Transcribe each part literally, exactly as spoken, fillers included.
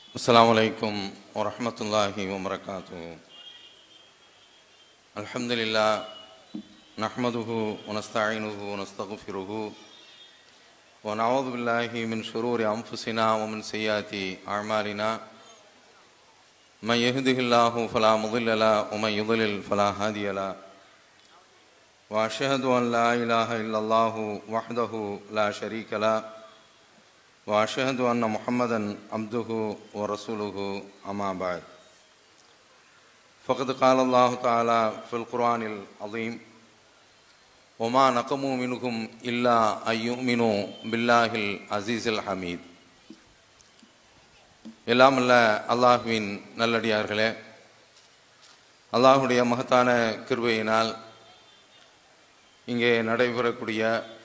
அஸ்ஸலாமு அலைக்கும் வரஹ்மத்துல்லாஹி வபரகாத்துஹு. அல்ஹம்துலில்லாஹ் நஹ்மதுஹு வ நஸ்தஈனுஹு வ நஸ்தக்ஃபிருஹு வ நஊது பில்லாஹி மின் ஷுரூரி அன்ஃபுஸினா வ மின் ஸய்யிஆத்தி அஅமாலினா. மன் யஹ்திஹில்லாஹு ஃபலா முضில்ல லஹு வ மன் யுضلل ஃபலா ஹாதிய லஹு. வ அஷ்ஹது அன் லா இலாஹ இல்லல்லாஹு வஹ்தஹு லா ஷரீக லஹு وأشهد أن محمدا عبده ورسوله أما بعد. فقد قال الله تعالى في القرآن العظيم وما نقموا منهم إلا أن يؤمنوا بالله العزيز الحميد. எல்லாம் அல்ல அல்லாஹ்வின் நல்லடியார்களே, அல்லாஹுடைய மகத்தான கிருபையினால் இங்கே நடைபெறக்கூடிய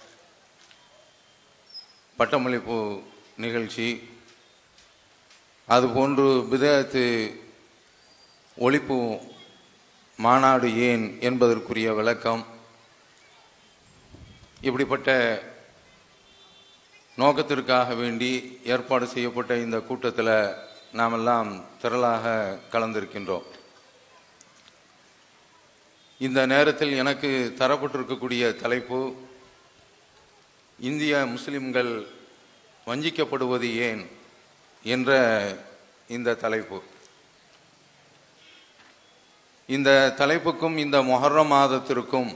பட்டமளிப்பு நிகழ்ச்சி, அதுபோன்று பிதஅத்து ஒழிப்பு மாநாடு ஏன் என்பதற்குரிய விளக்கம், இப்படிப்பட்ட நோக்கத்திற்காக வேண்டி ஏற்பாடு செய்யப்பட்ட இந்த கூட்டத்தில் நாமெல்லாம் திரளாக கலந்திருக்கின்றோம். இந்த நேரத்தில் எனக்கு தரப்பட்டிருக்கக்கூடிய தலைப்பு, இந்திய முஸ்லிம்கள் வஞ்சிக்கப்படுவது ஏன் என்ற இந்த தலைப்பு. இந்த தலைப்புக்கும் இந்த முஹர்ரம் மாதத்திற்கும்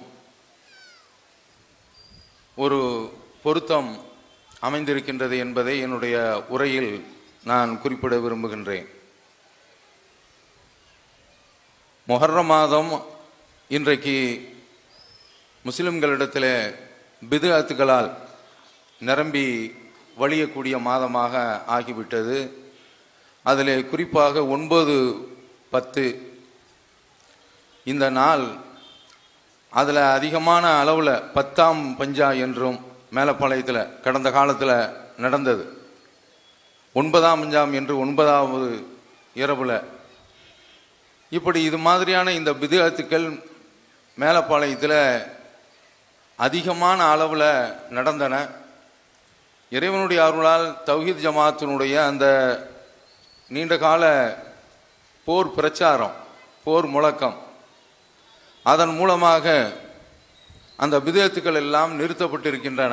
ஒரு பொருத்தம் அமைந்திருக்கின்றது என்பதை என்னுடைய உரையில் நான் குறிப்பிட விரும்புகின்றேன். முஹர்ரம் மாதம் இன்றைக்கு முஸ்லிம்களிடத்தில் பிதுஅத்துகளால் நிரம்பி வழியக்கூடிய மாதமாக ஆகிவிட்டது. அதில் குறிப்பாக ஒன்பது பத்து இந்த நாள், அதில் அதிகமான அளவில் பத்தாம் பஞ்சா என்றும் மேலப்பாளையத்தில் கடந்த காலத்தில் நடந்தது. ஒன்பதாம் பஞ்சாம் என்று ஒன்பதாவது இரவில், இப்படி இது மாதிரியான இந்த பிதுஅத்துக்கள் மேலப்பாளையத்தில் அதிகமான அளவில் நடந்தன. இறைவனுடைய அருளால் தௌஹீத் ஜமாத்தினுடைய அந்த நீண்டகால போர் பிரச்சாரம், போர் முழக்கம், அதன் மூலமாக அந்த பிதஅத்துக்கள் எல்லாம் நிறுத்தப்பட்டிருக்கின்றன.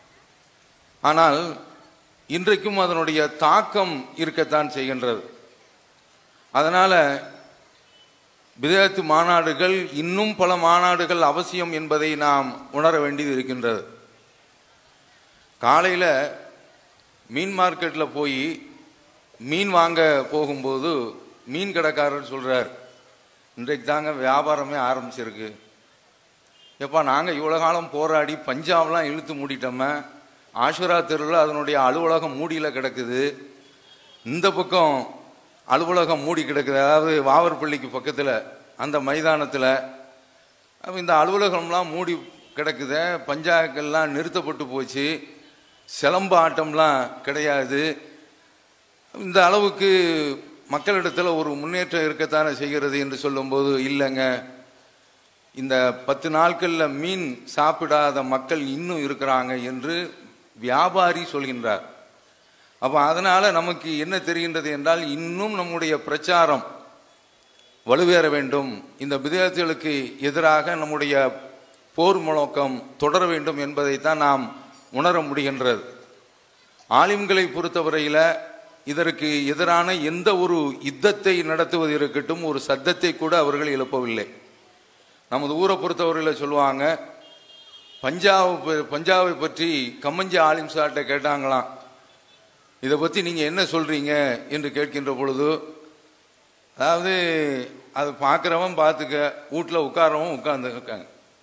ஆனால் இன்றைக்கும் அதனுடைய தாக்கம் இருக்கத்தான் செய்கின்றது. அதனால் பிதஅத்து மாநாடுகள், இன்னும் பல மாநாடுகள் அவசியம் என்பதை நாம் உணர வேண்டியது இருக்கின்றது. காலையில் மீன் மார்க்கெட்டில் போய் மீன் வாங்க போகும்போது மீன் கடைக்காரர் சொல்கிறார், இன்றைக்கு தாங்க வியாபாரமே ஆரம்பிச்சிருக்கு. எப்பா, நாங்கள் இவ்வளோ காலம் போராடி பஞ்சாப்லாம் இழுத்து மூடிட்டோமே, ஆஷுரா தெருவில் அதனுடைய அலுவலகம் மூடியில் கிடக்குது, இந்த பக்கம் அலுவலகம் மூடி கிடக்குது, அதாவது வாவர்பள்ளிக்கு பக்கத்தில் அந்த மைதானத்தில் இந்த அலுவலகம்லாம் மூடி கிடக்குத, பஞ்சாயக்கெல்லாம் நிறுத்தப்பட்டு போச்சு, சிலம்பு ஆட்டம்லாம் கிடையாது. இந்த அளவுக்கு மக்களிடத்தில் ஒரு முன்னேற்றம் இருக்கத்தானே செய்கிறது என்று சொல்லும்போது, இல்லைங்க, இந்த பத்து நாட்களில் மீன் சாப்பிடாத மக்கள் இன்னும் இருக்கிறாங்க என்று வியாபாரி சொல்கின்றார். அப்போ அதனால் நமக்கு என்ன தெரிகின்றது என்றால், இன்னும் நம்முடைய பிரச்சாரம் வலுவேற வேண்டும், இந்த பிதஅத்துகளுக்கு எதிராக நம்முடைய போர் முழக்கம் தொடர வேண்டும் என்பதைத்தான் நாம் உணர முடிகின்றது. ஆலிம்களை பொறுத்தவரையில் இதற்கு எதிரான எந்த ஒரு யுத்தத்தை நடத்துவது இருக்கட்டும், ஒரு சத்தத்தை கூட அவர்கள் எழுப்பவில்லை. நமது ஊரை பொறுத்தவரையில் சொல்லுவாங்க, பஞ்சாப் பஞ்சாபை பற்றி கம்மஞ்சி ஆலிம் சார்ட்ட கேட்டாங்களாம், இதை பற்றி நீங்கள் என்ன சொல்கிறீங்க என்று கேட்கின்ற பொழுது, அதாவது அதை பார்க்குறவன் பார்த்துக்க, வீட்டில் உட்காரவன் உட்கார்ந்துருக்காங்க,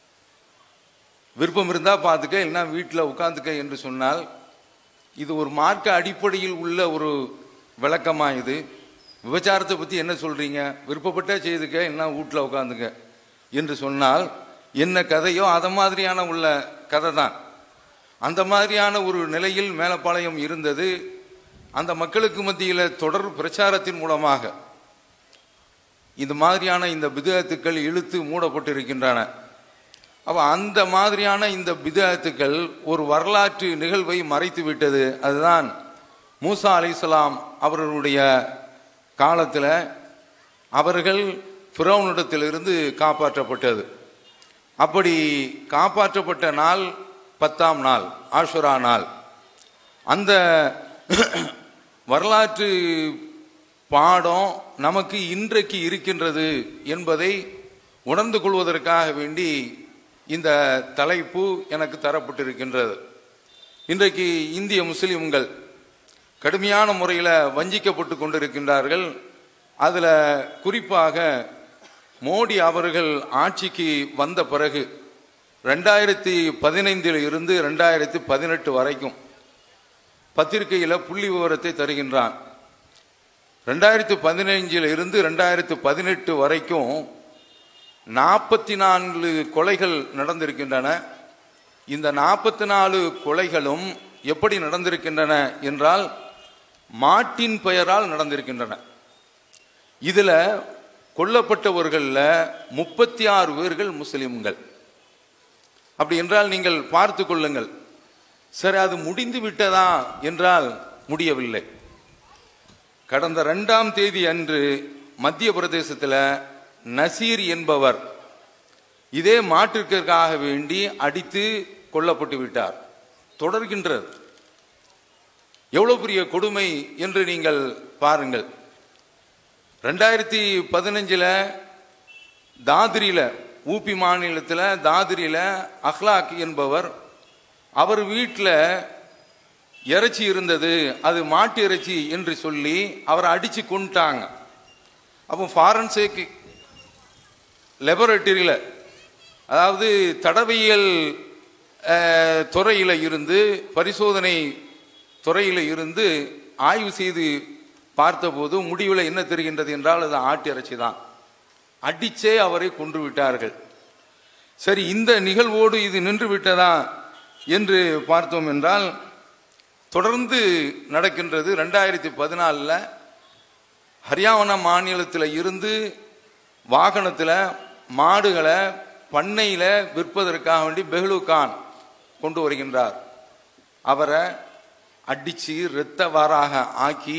விருப்பம் இருந்தால் பார்த்துக்க, இல்லைன்னா வீட்டில் உட்காந்துக்க என்று சொன்னால், இது ஒரு மார்க்க அடிப்படையில் உள்ள ஒரு விளக்கமா? இது விபச்சாரத்தை பற்றி என்ன சொல்கிறீங்க, விருப்பப்பட்டே செய்துக்க, இல்லைன்னா வீட்டில் உட்காந்துக்க என்று சொன்னால் என்ன கதையோ அதை மாதிரியான உள்ள கதை தான். அந்த மாதிரியான ஒரு நிலையில் மேலப்பாளையம் இருந்தது. அந்த மக்களுக்கு மத்தியில் தொடர் பிரச்சாரத்தின் மூலமாக இது மாதிரியான இந்த பிதஅத்துக்கள் இழுத்து மூடப்பட்டிருக்கின்றன. அப்போ அந்த மாதிரியான இந்த பிதஅத்துக்கள் ஒரு வரலாற்று நிகழ்வை மறைத்து விட்டது. அதுதான் மூசா அலைஹிஸ்ஸலாம் அவர்களுடைய காலத்தில் அவர்கள் ஃபிரௌனிடத்திலிருந்து காப்பாற்றப்பட்டது. அப்படி காப்பாற்றப்பட்ட நாள் பத்தாம் நாள், ஆஷுரா நாள். அந்த வரலாற்று பாடம் நமக்கு இன்றைக்கு இருக்கின்றது என்பதை உணர்ந்து கொள்வதற்காக வேண்டி இந்த தலைப்பு எனக்கு தரப்பட்டிருக்கின்றது. இன்றைக்கு இந்திய முஸ்லிம்கள் கடுமையான முறையில் வஞ்சிக்கப்பட்டு கொண்டிருக்கின்றார்கள். அதில் குறிப்பாக மோடி அவர்கள் ஆட்சிக்கு வந்த பிறகு ரெண்டாயிரத்தி பதினைந்தில் இருந்து ரெண்டாயிரத்தி பதினெட்டு வரைக்கும் பத்திரிகையில் புள்ளி விவரத்தை தருகின்றான். ரெண்டாயிரத்தி பதினைஞ்சில் இருந்து ரெண்டாயிரத்தி பதினெட்டு வரைக்கும் நாற்பத்தி நான்கு கொலைகள் நடந்திருக்கின்றன. இந்த நாற்பத்தி நாலு கொலைகளும் எப்படி நடந்திருக்கின்றன என்றால் மாட்டின் பெயரால் நடந்திருக்கின்றன. இதுல கொல்லப்பட்டவர்கள்ல முப்பத்தி ஆறு பேர்கள் முஸ்லிம்கள். அப்படி என்றால் நீங்கள் பார்த்து கொள்ளுங்கள். சரி, அது முடிந்து விட்டதா என்றால் முடியவில்லை. கடந்த இரண்டாம் தேதி அன்று மத்திய பிரதேசத்தில் நசீர் என்பவர் இதே மாற்றிற்காக வேண்டி அடித்து கொல்லப்பட்டு விட்டார். தொடர்கின்றது. எவ்வளவு பெரிய கொடுமை என்று நீங்கள் பாருங்கள். ரெண்டாயிரத்தி பதினஞ்சுல தாதிரியில, ஊபி மாநிலத்தில் தாதிரியில அஹ்லாக் என்பவர், அவர் வீட்டில் இறைச்சி இருந்தது, அது மாட்டு இறைச்சி என்று சொல்லி அவரை அடிச்சு கொண்டுட்டாங்க. அப்போ ஃபாரன்சிக் லெபரட்டரியில், அதாவது தடவியல் துறையில் இருந்து, பரிசோதனை துறையில் இருந்து ஆய்வு செய்து பார்த்தபோது முடிவில் என்ன தெரிகின்றது என்றால் அது ஆட்டு இறைச்சி தான். அடிச்சே அவரை கொன்று விட்டார்கள். சரி, இந்த நிகழ்வோடு இது நின்று விட்டதா என்று பார்த்தோம் என்றால் தொடர்ந்து நடக்கின்றது. ரெண்டாயிரத்தி பதினாலில் ஹரியானா மாநிலத்தில் இருந்து வாகனத்தில் மாடுகளை பண்ணையில் விற்பதற்காக வேண்டி பெஹ்லு கான் கொண்டு வருகின்றார். அவரை அடித்து இரத்தவாறாக ஆக்கி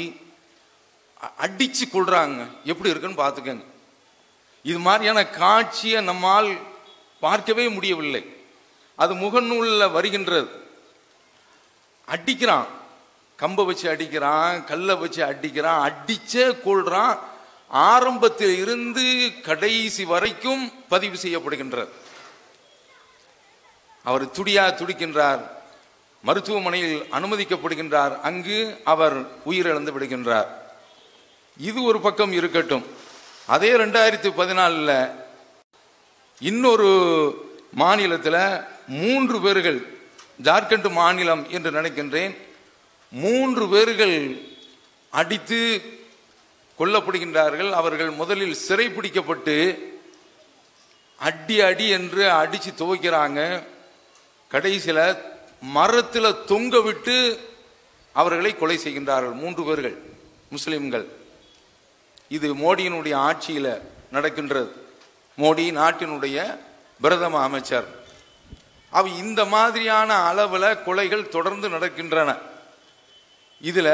அடிச்சு கொள்றாங்க. எப்படி இருக்குன்னு பார்த்துக்கங்க. இது மாதிரியான காட்சியை நம்மால் பார்க்கவே முடியவில்லை. அது முகநூலில் வருகின்றது. அடிக்கிறான், கம்பை வச்சு அடிக்கிறான், கல்லை வச்சு அடிக்கிறான், அடிச்சே கொள்றான். ஆரம்பத்தில் இருந்து கடைசி வரைக்கும் பதிவு செய்யப்படுகின்றது. அவர் துடியா துடிக்கின்றார். மருத்துவமனையில் அனுமதிக்கப்படுகின்றார். அங்கு அவர் உயிரிழந்து விடுகின்றார். இது ஒரு பக்கம் இருக்கட்டும். அதே ரெண்டாயிரத்தி பதினாலுல இன்னொரு மாநிலத்தில் மூன்று பேர்கள், ஜார்க்கண்ட் மாநிலம் என்று நினைக்கின்றேன், மூன்று பேர்கள் அடித்து கொல்லப்படுகின்றார்கள். அவர்கள் முதலில் சிறை பிடிக்கப்பட்டு அடி அடி என்று அடிச்சு துவைக்கிறாங்க. கடைசியில மரத்தில் தொங்க விட்டு அவர்களை கொலை செய்கின்றார்கள். மூன்று பேர்கள் முஸ்லிம்கள். இது மோடியினுடைய ஆட்சியில் நடக்கின்றது. மோடி நாட்டினுடைய பிரதம அமைச்சர். அவ இந்த மாதிரியான அளவில் கொலைகள் தொடர்ந்து நடக்கின்றன. இதுல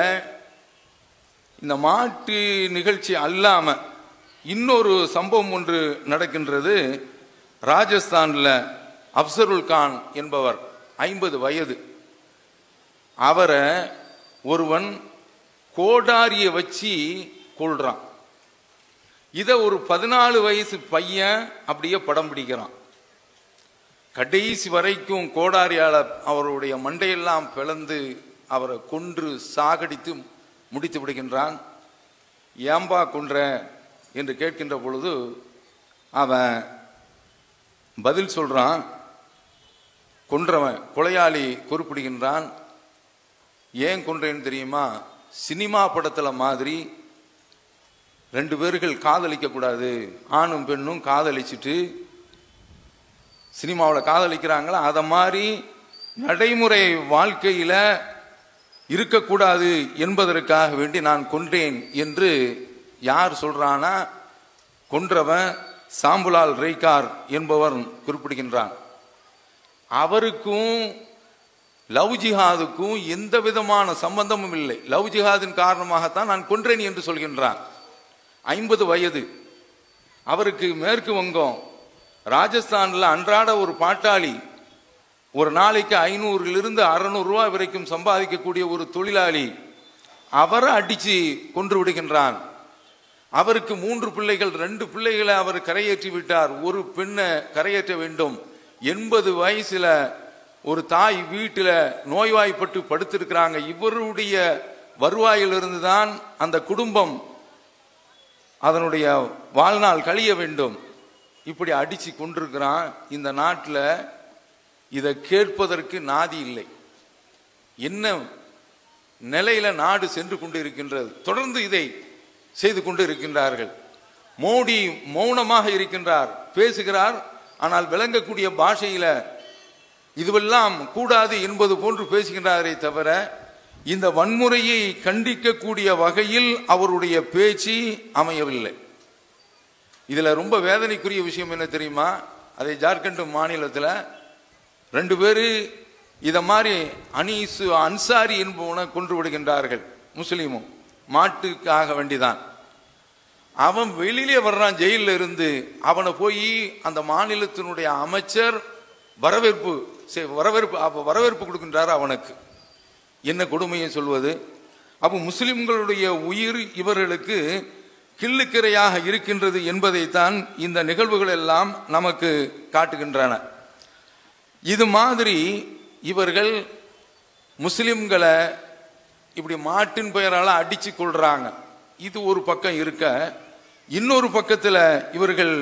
இந்த மாட்டு நிகழ்ச்சி அல்லாம இன்னொரு சம்பவம் ஒன்று நடக்கின்றது. ராஜஸ்தானில் அப்சருல் கான் என்பவர், ஐம்பது வயது, அவரை ஒருவன் கோடாரியை வச்சு கொள்றான். இதை ஒரு பதினாலு வயசு பையன் அப்படியே படம் பிடிக்கிறான். கடைசி வரைக்கும் கோடாரியால் அவருடைய மண்டையெல்லாம் பிளந்து அவரை கொன்று சாகடித்து முடித்து விடுகின்றான். ஏம்பா கொன்ற என்று கேட்கின்ற பொழுது அவன் பதில் சொல்றான். கொன்றவன் கொலையாளி குறிப்பிடுகின்றான். ஏன் கொன்றேன்னு தெரியுமா? சினிமா படத்துல மாதிரி ரெண்டு பேர்கள் காதலிக்க கூடாது, ஆணும் பெண்ணும் காதலிச்சுட்டு சினிமாவில் காதலிக்கிறாங்களா, அதை மாதிரி நடைமுறை வாழ்க்கையில இருக்கக்கூடாது என்பதற்காக வேண்டி நான் கொன்றேன் என்று யார் சொல்றானா? கொன்றவன் சாம்புலால் ரெய்கார் என்பவர் குறிப்பிடுகின்றான். அவருக்கும் லவ் ஜிஹாதுக்கும் எந்த விதமான சம்பந்தமும் இல்லை. லவ் ஜிஹாதின் காரணமாகத்தான் நான் கொன்றேன் என்று சொல்கின்றான். ஐம்பது வயது அவருக்கு. மேற்கு வங்கம் ராஜஸ்தானில் அன்றாட ஒரு பாட்டாளி, ஒரு நாளைக்கு ஐநூறிலிருந்து அறுநூறு ரூபாய் வரைக்கும் சம்பாதிக்கக்கூடிய ஒரு தொழிலாளி, அவரை அடித்து கொன்று விடுகின்றான். அவருக்கு மூன்று பிள்ளைகள், ரெண்டு பிள்ளைகளை அவர் கரையேற்றி விட்டார், ஒரு பெண்ணை கரையேற்ற வேண்டும். எண்பது வயசுல ஒரு தாய் வீட்டில் நோய்வாய்ப்பட்டு படுத்திருக்கிறாங்க. இவருடைய வருவாயிலிருந்து தான் அந்த குடும்பம் அதனுடைய வாழ்நாள் கழிய வேண்டும். இப்படி அடிச்சு கொண்டிருக்கிறான். இந்த நாட்டில் இதை கேட்பதற்கு நாதி இல்லை. என்ன நிலையில நாடு சென்று கொண்டு இருக்கின்றது. தொடர்ந்து இதை செய்து கொண்டு இருக்கின்றார்கள். மோடி மௌனமாக இருக்கின்றார், பேசுகிறார், ஆனால் விளங்கக்கூடிய பாஷையில இதுவெல்லாம் கூடாது என்பது போன்று பேசுகின்றாரே தவிர இந்த வன்முறையை கண்டிக்கக்கூடிய வகையில் அவருடைய பேச்சு அமையவில்லை. இதுல ரொம்ப வேதனைக்குரிய விஷயம் என்ன தெரியுமா? அதை ஜார்க்கண்ட் மாநிலத்தில் ரெண்டு பேரு இத மாதிரி அனீசு அன்சாரி என்பவனை கொன்று விடுகின்றார்கள். முஸ்லீமும் மாட்டுக்காக வேண்டிதான். அவன் வெளியிலே வர்றான் ஜெயிலில் இருந்து. அவனை போய் அந்த மாநிலத்தினுடைய அமைச்சர் வரவேற்பு வரவேற்பு வரவேற்பு கொடுக்கின்றார். அவனுக்கு என்ன கொடுமையை சொல்வது? அப்போ முஸ்லிம்களுடைய உயிர் இவர்களுக்கு கிள்ளுக்கிரையாக இருக்கின்றது என்பதைத்தான் இந்த நிகழ்வுகள் எல்லாம் நமக்கு காட்டுகின்றன. இது மாதிரி இவர்கள் முஸ்லிம்களை இப்படி மாட்டின் பெயரால் அடிச்சு கொள்றாங்க. இது ஒரு பக்கம் இருக்க, இன்னொரு பக்கத்தில் இவர்கள்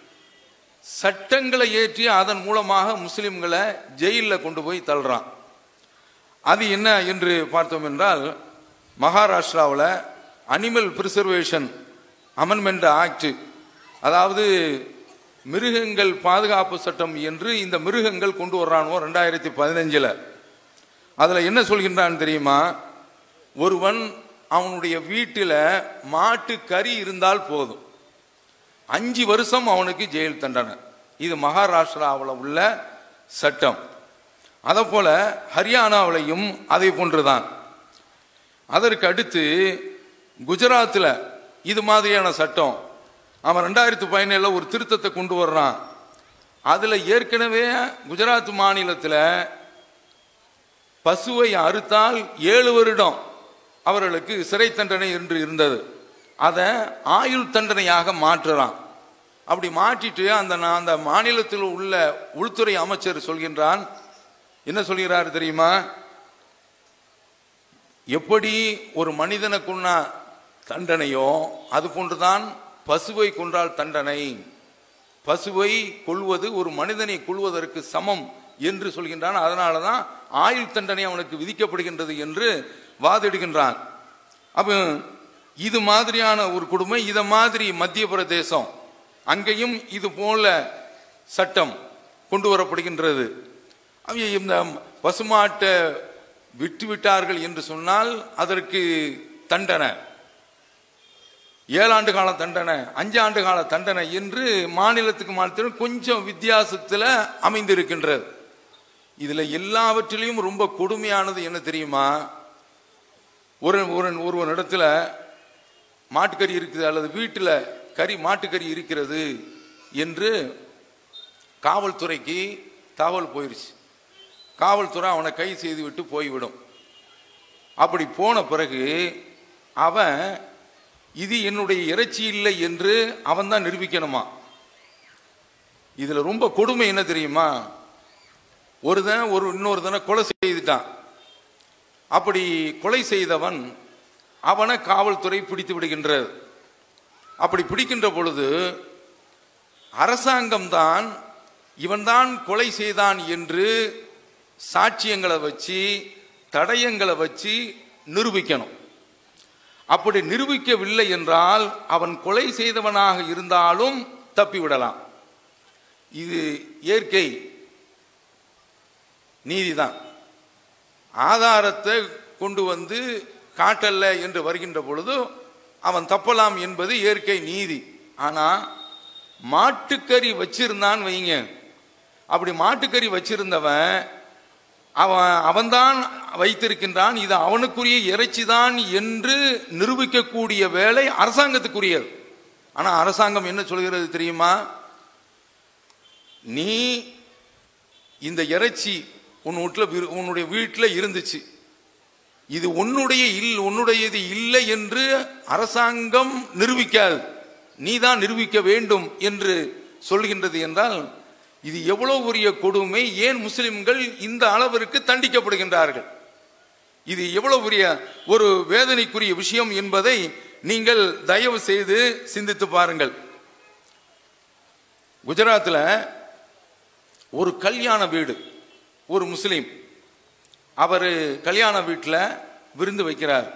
சட்டங்களை ஏற்றி அதன் மூலமாக முஸ்லிம்களை ஜெயிலில் கொண்டு போய் தள்ளுறான். அது என்ன என்று பார்த்தோம் என்றால், மகாராஷ்டிராவில் அனிமல் பிரிசர்வேஷன் அமெண்ட்மெண்ட் ஆக்ட், அதாவது மிருகங்கள் பாதுகாப்பு சட்டம் என்று இந்த மிருகங்கள் கொண்டு வர்றானோ ரெண்டாயிரத்தி பதினஞ்சுல. அதுல என்ன சொல்கின்றான் தெரியுமா? ஒருவன் அவனுடைய வீட்டில் மாட்டு கறி இருந்தால் போதும், அஞ்சு வருஷம் அவனுக்கு ஜெயில் தண்டனை. இது மகாராஷ்டிராவில் உள்ள சட்டம். அதை போல ஹரியானாவிலையும் அதை போன்றுதான். அதற்கு அடுத்து குஜராத்தில் இது மாதிரியான சட்டம். அவன் ரெண்டாயிரத்தி பதினேழுல ஒரு திருத்தத்தை கொண்டு வர்றான். அதுல ஏற்கனவே குஜராத் மாநிலத்தில் பசுவை அறுத்தால் ஏழு வருடம் அவர்களுக்கு சிறை தண்டனை என்று இருந்தது. அதை ஆயுள் தண்டனையாக மாற்றுறான். அப்படி மாற்றிட்டு அந்த அந்த மாநிலத்தில் உள்ள உள்துறை அமைச்சர் சொல்கின்றான். என்ன சொல்கிறார் தெரியுமா? எப்படி ஒரு மனிதனை கொன்னா தண்டனையோ அது போன்றுதான் பசுவை கொன்றால் தண்டனை. பசுவை கொள்வது ஒரு மனிதனை கொள்வதற்கு சமம் என்று சொல்கின்றான். அதனாலதான் ஆயுள் தண்டனை அவனுக்கு விதிக்கப்படுகின்றது என்று வாதிடுகின்றான். அப்ப இது மாதிரியான ஒரு கொடுமை. இத மாதிரி மத்திய பிரதேசம் அங்கேயும் இது போல சட்டம் கொண்டு வரப்படுகின்றது. இந்த பசுமாட்டை விட்டு விட்டார்கள் என்று சொன்னால் அதற்கு தண்டனை ஏழாண்டு கால தண்டனை, அஞ்சு ஆண்டு கால தண்டனை என்று மாநிலத்துக்கு மாநிலத்திலும் கொஞ்சம் வித்தியாசத்தில் அமைந்திருக்கின்றது. இதுல எல்லாவற்றிலையும் ரொம்ப கொடுமையானது என்ன தெரியுமா? ஒரு ஒரு இடத்துல மாட்டுக்கறி இருக்குது அல்லது வீட்டில் கறி மாட்டுக்கறி இருக்கிறது என்று காவல்துறைக்கு தகவல் போயிருச்சு. காவல்துறை அவனை கைது செய்து விட்டு போய்விடும். அப்படி போன பிறகு அவன் இது என்னுடைய இறைச்சி இல்லை என்று அவன் தான் நிரூபிக்கணுமா. இதுல ரொம்ப கொடுமை என்ன தெரியுமா? ஒருதன் ஒரு இன்னொருத்தனை கொலை செய்துட்டான். அப்படி கொலை செய்தவன் அவனை காவல்துறை பிடித்து விடுகின்றது. அப்படி பிடிக்கின்ற பொழுது அரசாங்கம்தான் இவன்தான் கொலை செய்தான் என்று சாட்சியங்களை வச்சு தடயங்களை வச்சு நிரூபிக்கணும். அப்படி நிரூபிக்கவில்லை என்றால் அவன் கொலை செய்தவனாக இருந்தாலும் தப்பிவிடலாம். இது இயற்கை நீதிதான். ஆதாரத்தை கொண்டு வந்து காட்டல்ல என்று வருகின்ற பொழுது அவன் தப்பலாம் என்பது இயற்கை நீதி. ஆனா மாட்டுக்கறி வச்சிருந்தான் வைங்க, அப்படி மாட்டுக்கறி வச்சிருந்தவன் அவன் அவன்தான் வைத்திருக்கின்றான், இது அவனுக்குரிய இறைச்சிதான் என்று நிரூபிக்கக்கூடிய வேலை அரசாங்கத்துக்குரியது. ஆனா அரசாங்கம் என்ன சொல்கிறது தெரியுமா? நீ இந்த இறைச்சி உன் வீட்டில் உன்னுடைய வீட்டில் இருந்துச்சு, இது உன்னுடைய இல் உன்னுடையது இல்லை என்று அரசாங்கம் நிரூபிக்காது, நீதான் நிரூபிக்க வேண்டும் என்று சொல்கின்றது என்றால் இது எவ்வளவு பெரிய கொடுமை. ஏன் முஸ்லிம்கள் இந்த அளவிற்கு தண்டிக்கப்படுகின்றார்கள்? இது எவ்வளவு பெரிய ஒரு வேதனைக்குரிய விஷயம் என்பதை நீங்கள் தயவு செய்து சிந்தித்து பாருங்கள். குஜராத்தில் ஒரு கல்யாண வீடு, ஒரு முஸ்லிம் அவர் கல்யாண வீட்டில் விருந்து வைக்கிறார்.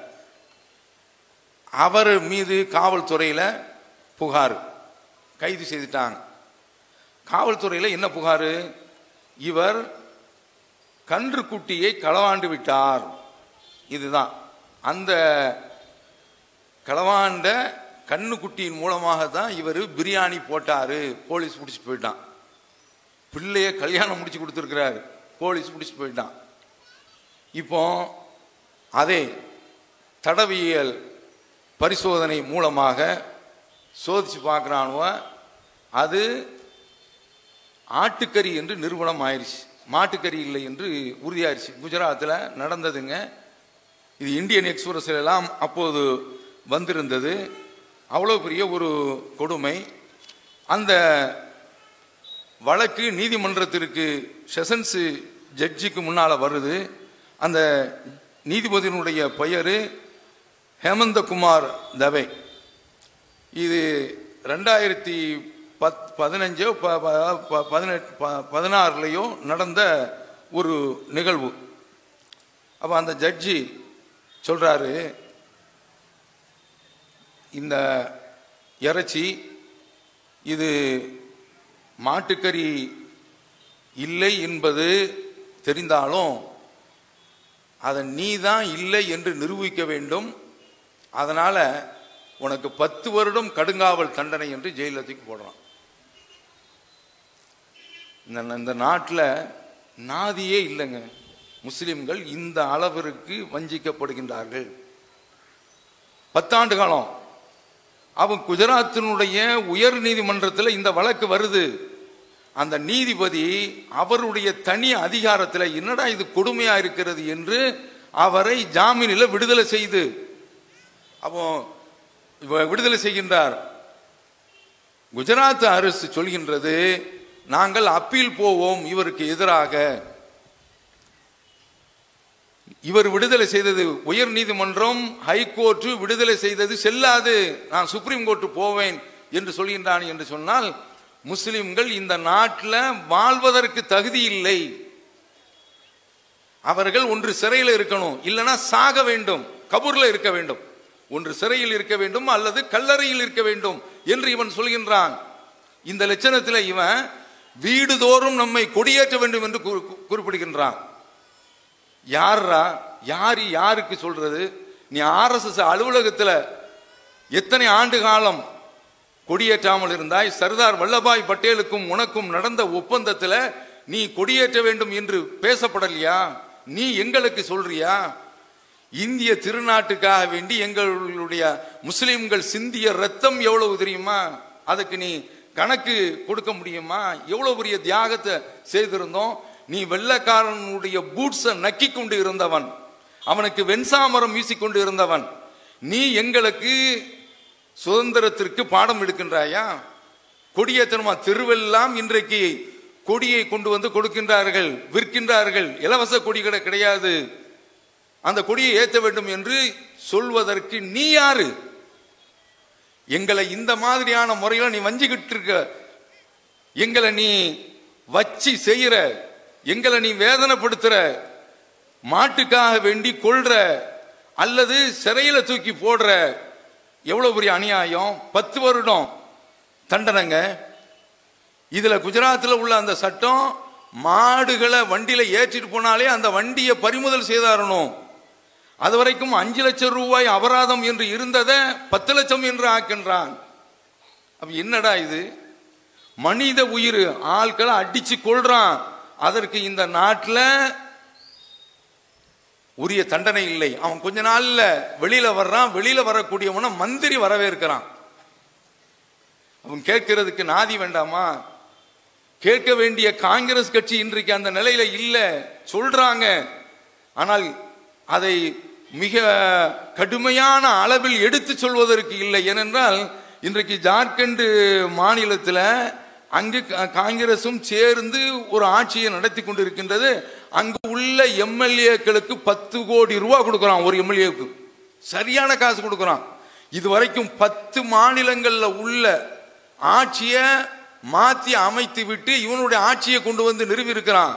அவர் மீது காவல்துறையில் புகார், கைது செய்துட்டாங்க. காவல்துறையில் என்ன புகார்? இவர் கன்று குட்டியை களவாண்டு விட்டார். இதுதான் அந்த களவாண்ட கண்ணு குட்டியின் மூலமாக தான் இவர் பிரியாணி போட்டாரு, போலீஸ் பிடிச்சிட்டு போயிட்டான். பிள்ளைய கல்யாணம் முடிச்சு கொடுத்துருக்கிறாரு, போலீஸ் பிடிச்சிட்டு போயிட்டான். இப்போ அதே தடவியல் பரிசோதனை மூலமாக சோதிச்சு பார்க்குறானுவ, அது ஆட்டுக்கறி என்று நிறுவனம் ஆயிடுச்சு, மாட்டுக்கறி இல்லை என்று உறுதியாயிருச்சு. குஜராத்தில் நடந்ததுங்க இது. இந்தியன் எக்ஸ்பிரஸ் எல்லாம் அப்போது வந்திருந்தது. அவ்வளோ பெரிய ஒரு கொடுமை. அந்த வழக்கு நீதிமன்றத்திற்கு செஷன்ஸ் ஜட்ஜிக்கு முன்னால் வருது. அந்த நீதிபதியினுடைய பெயர் ஹேமந்தகுமார் தவே. இது ரெண்டாயிரத்தி பத் பதினஞ்சோ பதினெட்டு பதினாறுலையோ நடந்த ஒரு நிகழ்வு. அப்போ அந்த ஜட்ஜி சொல்றாரு, இந்த இறைச்சி இது மாட்டுக்கறி இல்லை என்பது தெரிந்தாலும் அதை நீ தான் இல்லை என்று நிரூபிக்க வேண்டும், அதனால உனக்கு பத்து வருடம் கடுங்காவல் தண்டனை என்று ஜெயிலில் தூக்கி போடுறான். இந்த நாட்டில் நாதியே இல்லைங்க. முஸ்லிம்கள் இந்த அளவிற்கு வஞ்சிக்கப்படுகின்றார்கள். பத்தாண்டு காலம் அவன் குஜராத்தினுடைய உயர் நீதிமன்றத்தில் இந்த வழக்கு வருது. அந்த நீதிபதி அவருடைய தனி அதிகாரத்தில் என்னடா இது கொடுமையா இருக்கிறது என்று அவரை ஜாமீனில் விடுதலை செய்து அப்போ விடுதலை செய்கின்றார். குஜராத் அரசு சொல்கின்றது, நாங்கள் அப்பீல் போவோம் இவருக்கு எதிராக. இவர் விடுதலை செய்தது உயர் நீதிமன்றம், ஹைகோர்ட் விடுதலை செய்தது செல்லாது, நான் சுப்ரீம் கோர்ட் போவேன் என்று சொல்கின்றான். என்று சொன்னால் முஸ்லிம்கள் இந்த நாட்டில் வாழ்வதற்கு தகுதி இல்லை. அவர்கள் ஒன்று சிறையில் இருக்கணும், இல்லைன்னா சாக வேண்டும், கபூர்ல இருக்க வேண்டும். ஒன்று சிறையில் இருக்க வேண்டும் அல்லது கல்லறையில் இருக்க வேண்டும் என்று இவன் சொல்கின்றான். இந்த லட்சணத்தில் இவன் வீடுதோறும் நம்மை கொடியேற்ற வேண்டும் என்று குறிப்பிடுகின்றான். யாரா யாரு யாருக்கு சொல்றது? நீ ஆர் எஸ் எஸ் அலுவலகத்தில் எத்தனை ஆண்டு காலம் கொடியேற்றாமல் இருந்தாய்? சர்தார் வல்லபாய் பட்டேலுக்கும் உனக்கும் நடந்த ஒப்பந்தத்தில் நீ கொடியேற்ற வேண்டும் என்று பேசப்படலையா? நீ எங்களுக்கு சொல்றியா? இந்திய திருநாட்டுக்காக வேண்டி எங்களுடைய முஸ்லிம்கள் சிந்திய ரத்தம் எவ்வளவு தெரியுமா? அதுக்கு நீ கணக்கு கொடுக்க முடியுமா? எவ்வளவு பெரிய தியாகத்தை செய்திருந்தோம். நீ வெள்ளக்காரனுடைய பூட்ஸை நக்கி கொண்டு இருந்தவன், அவனுக்கு வெண்சாமரம் வீசிக்கொண்டு இருந்தவன். நீ எங்களுக்கு சுதந்திரத்திற்கு பாடம் எடுக்கின்றாயா? கொடியேற்றமா? தெருவெல்லாம் இன்றைக்கு கொடியை கொண்டு வந்து கொடுக்கின்றார்கள், விற்கின்றார்கள். இலவச கொடி கடை கிடையாது, அந்த கொடியை ஏற்ற வேண்டும் என்று சொல்வதற்கு நீ யாரு? எங்களை இந்த மாதிரியான முறையில் நீ வஞ்சிக்கிட்டு இருக்க, எங்களை நீ வச்சு செய்யற, எங்களை நீ வேதனைப்படுத்துற, மாட்டுக்காக வேண்டி கொள்ற அல்லது சிறையில தூக்கி போடுற. எவ்வளவு பெரிய அநியாயம்! பத்து வருடம் தண்டனைங்க. இதுல குஜராத்தில் உள்ள அந்த சட்டம், மாடுகளை வண்டியில ஏற்றிட்டு போனாலே அந்த வண்டியை பறிமுதல் செய்தாரணும். அது வரைக்கும் அஞ்சு லட்சம் ரூபாய் அபராதம் என்று இருந்ததை பத்து லட்சம் என்று ஆக்கின்றான். அப்ப என்னடா இது? மனித உயிர், ஆட்களை அடிச்சு கொள்றான். அதற்கு இந்த நாட்டில் உரிய தண்டனை இல்லை. அவன் கொஞ்ச நாள்ல வெளியில வர்றான். வெளியில வரக்கூடியவன மந்திரி வரவேற்கிறான். அவன் கேட்கிறதுக்கு நாதி வேண்டாமா? கேட்க வேண்டிய காங்கிரஸ் கட்சி இன்றைக்கு அந்த நிலையில இல்ல சொல்றாங்க. ஆனால் அதை மிக கடுமையான அளவில் எடுத்து சொல்வதற்கு இல்லை. ஏனென்றால் இன்றைக்கு ஜார்க்கண்ட் மாநிலத்தில் அங்கு காங்கிரசும் சேர்ந்து ஒரு ஆட்சியை நடத்தி கொண்டிருக்கின்றது. அங்கு உள்ள எம்எல்ஏக்களுக்கு பத்து கோடி ரூபாய் கொடுக்கறான். ஒரு எம்எல்ஏக்கு சரியான காசு கொடுக்கறான். இதுவரைக்கும் பத்து மாநிலங்கள்ல உள்ள ஆட்சியை மாற்றி அமைத்து விட்டு இவனுடைய ஆட்சியை கொண்டு வந்து நிறுவி இருக்கிறான்.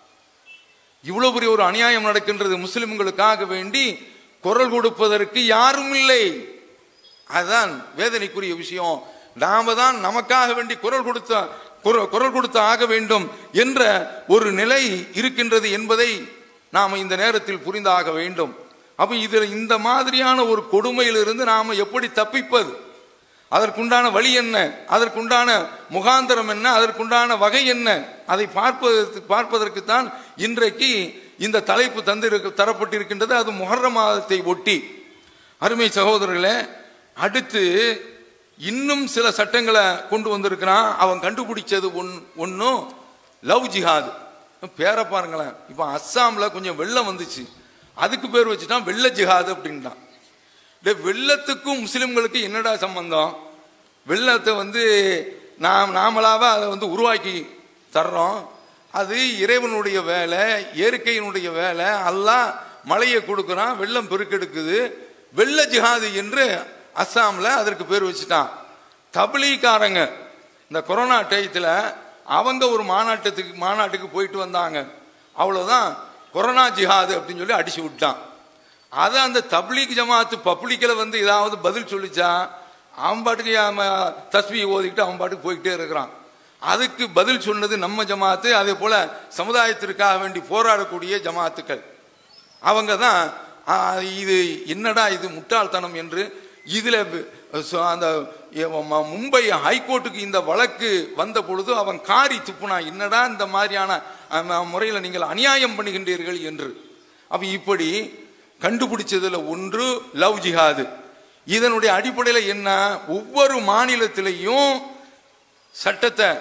இவ்வளவு பெரிய ஒரு அநியாயம் நடக்கின்றது. முஸ்லிம்களுக்காக வேண்டி குரல் கொடுப்பதற்கு யாரும் இல்லை. அதுதான் வேதனைக்குரிய விஷயம். நாம தான் நமக்காக வேண்டி குரல் கொடுத்த குரல் கொடுத்து ஆக வேண்டும் என்ற ஒரு நிலை இருக்கின்றது என்பதை நாம இந்த நேரத்தில் புரிந்தாக வேண்டும். அப்ப இதுல இந்த மாதிரியான ஒரு கொடுமையிலிருந்து நாம எப்படி தப்பிப்பது? அதற்குண்டான வழி என்ன? அதற்குண்டான முகாந்தரம் என்ன? அதற்குண்டான வகை என்ன? அதை பார்ப்பதற்கு பார்ப்பதற்குத்தான் இன்றைக்கு இந்த தலைப்பு தந்து தரப்பட்டிருக்கின்றது. அது முஹர்ரம் மாதத்தை ஒட்டி. அருமை சகோதரர்களே, அடுத்து இன்னும் சில சட்டங்களை கொண்டு வந்திருக்கிறான். அவன் கண்டுபிடிச்சது ஒன் ஒன்னும் லவ் ஜிஹாது. பேரை பாருங்களேன். இப்ப அஸ்ஸாம்ல கொஞ்சம் வெள்ளம் வந்துச்சு, அதுக்கு பேர் வச்சுட்டான் வெள்ள ஜிஹாது அப்படின்ட்டான். வெள்ளத்துக்கும் முஸ்லிம்களுக்கு என்னடா சம்பந்தம்? வெள்ளத்தை வந்து நாம் நாமளாக அதை வந்து உருவாக்கி தர்றோம். அது இறைவனுடைய வேலை, இயற்கையினுடைய வேலை. அல்லாஹ் மழையை கொடுக்குறான், வெள்ளம் பெருக்கெடுக்குது. வெள்ள ஜிஹாது என்று அஸ்ஸாம்ல அதற்கு பேர் வச்சுட்டான். தப்லீகாரங்க இந்த கொரோனா டயத்தில் அவங்க ஒரு மாநாட்டத்துக்கு மாநாட்டுக்கு போயிட்டு வந்தாங்க. அவ்வளவுதான் கொரோனா ஜிஹாது அப்படின்னு சொல்லி அடிச்சு விட்டான். அதை அந்த தப்லீக் ஜமாத்து பப்ளிக்கில் வந்து ஏதாவது பதில் சொல்லிச்சா அவன் பாட்டுக்கு தஸ்பீ ஓதிக்கிட்டு அவன் பாட்டுக்கு போய்கிட்டே இருக்கிறான். அதுக்கு பதில் சொன்னது நம்ம ஜமாத்து. அதே போல சமுதாயத்திற்காக வேண்டி போராடக்கூடிய ஜமாத்துக்கள் அவங்க தான் இது என்னடா இது முட்டாள்தனம் என்று இதுல அந்த மும்பை ஹைகோர்ட்டுக்கு இந்த வழக்கு வந்த பொழுது அவன் காரி துப்புனா, என்னடா இந்த மாதிரியான முறையில் நீங்கள் அநியாயம் பண்ணுகின்றீர்கள் என்று. அப்ப இப்படி கண்டுபிடிச்சதுல ஒன்று லவ் ஜிஹாது. இதனுடைய அடிப்படையில் என்ன? ஒவ்வொரு மாநிலத்திலையும் சட்டத்தை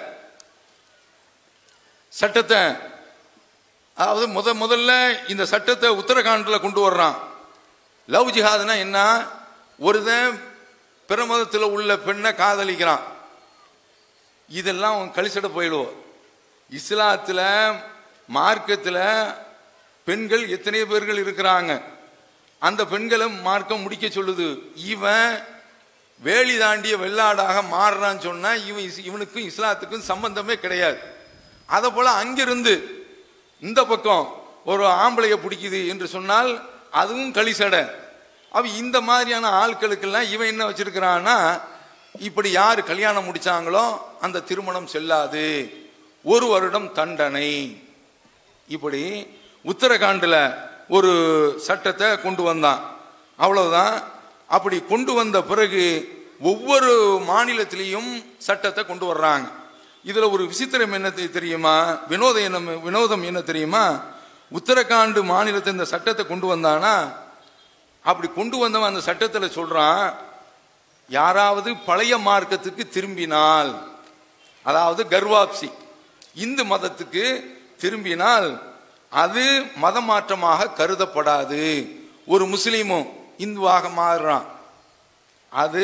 சட்டத்தை அதாவது முத முதல்ல இந்த சட்டத்தை உத்தரகாண்டில் கொண்டு வர்றான். லவ் ஜிஹாதுனா என்ன? ஒருதன் பிற மதத்தில் உள்ள பெண்ணை காதலிக்கிறான். இதெல்லாம் அவன் கழிச்சட போயிடுவோம். இஸ்லாத்தில் மார்க்கத்தில் பெண்கள் எத்தனை பேர்கள் இருக்கிறாங்க, அந்த பெண்களை மார்க்கம் முடிக்க சொல்லுது. இவன் வேலி தாண்டிய வெள்ளாடாக மாறுறான்னு சொன்னா இவன் இவனுக்கும் இஸ்லாத்துக்கும் சம்பந்தமே கிடையாது. அதை போல அங்கிருந்து இந்த பக்கம் ஒரு ஆம்பளைய பிடிக்குது என்று சொன்னால் அதுவும் களிசடை. அவ இந்த மாதிரியான ஆட்களுக்கெல்லாம் இவன் என்ன வச்சிருக்கிறான்னா, இப்படி யாரு கல்யாணம் முடிச்சாங்களோ அந்த திருமணம் செல்லாது, ஒரு வருடம் தண்டனை. இப்படி உத்தரகாண்டில் ஒரு சட்டத்தை கொண்டு வந்தான். அவ்வளவுதான். அப்படி கொண்டு வந்த பிறகு ஒவ்வொரு மாநிலத்திலையும் சட்டத்தை கொண்டு வர்றாங்க. இதுல ஒரு விசித்திரம் என்ன தெரியுமா? வினோதம் என்ன வினோதம் என்ன தெரியுமா? உத்தரகாண்ட் மாநிலத்தை இந்த சட்டத்தை கொண்டு வந்தானா, அப்படி கொண்டு வந்தவன் அந்த சட்டத்தில் சொல்றான், யாராவது பழைய மார்க்கத்துக்கு திரும்பினால், அதாவது கர்வாப்சி இந்து மதத்துக்கு திரும்பினால் அது மத மாற்றமாக கருதப்படாது. ஒரு முஸ்லீமும் இந்துவாக மாறுறான், அது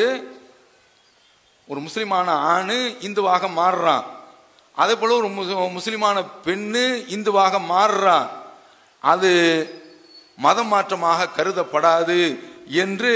ஒரு முஸ்லிமான ஆணு இந்துவாக மாறுறான். அதே போல ஒரு முஸ்லிமான பெண்ணு இந்துவாக மாறுறான், அது மத மாற்றமாக கருதப்படாது என்று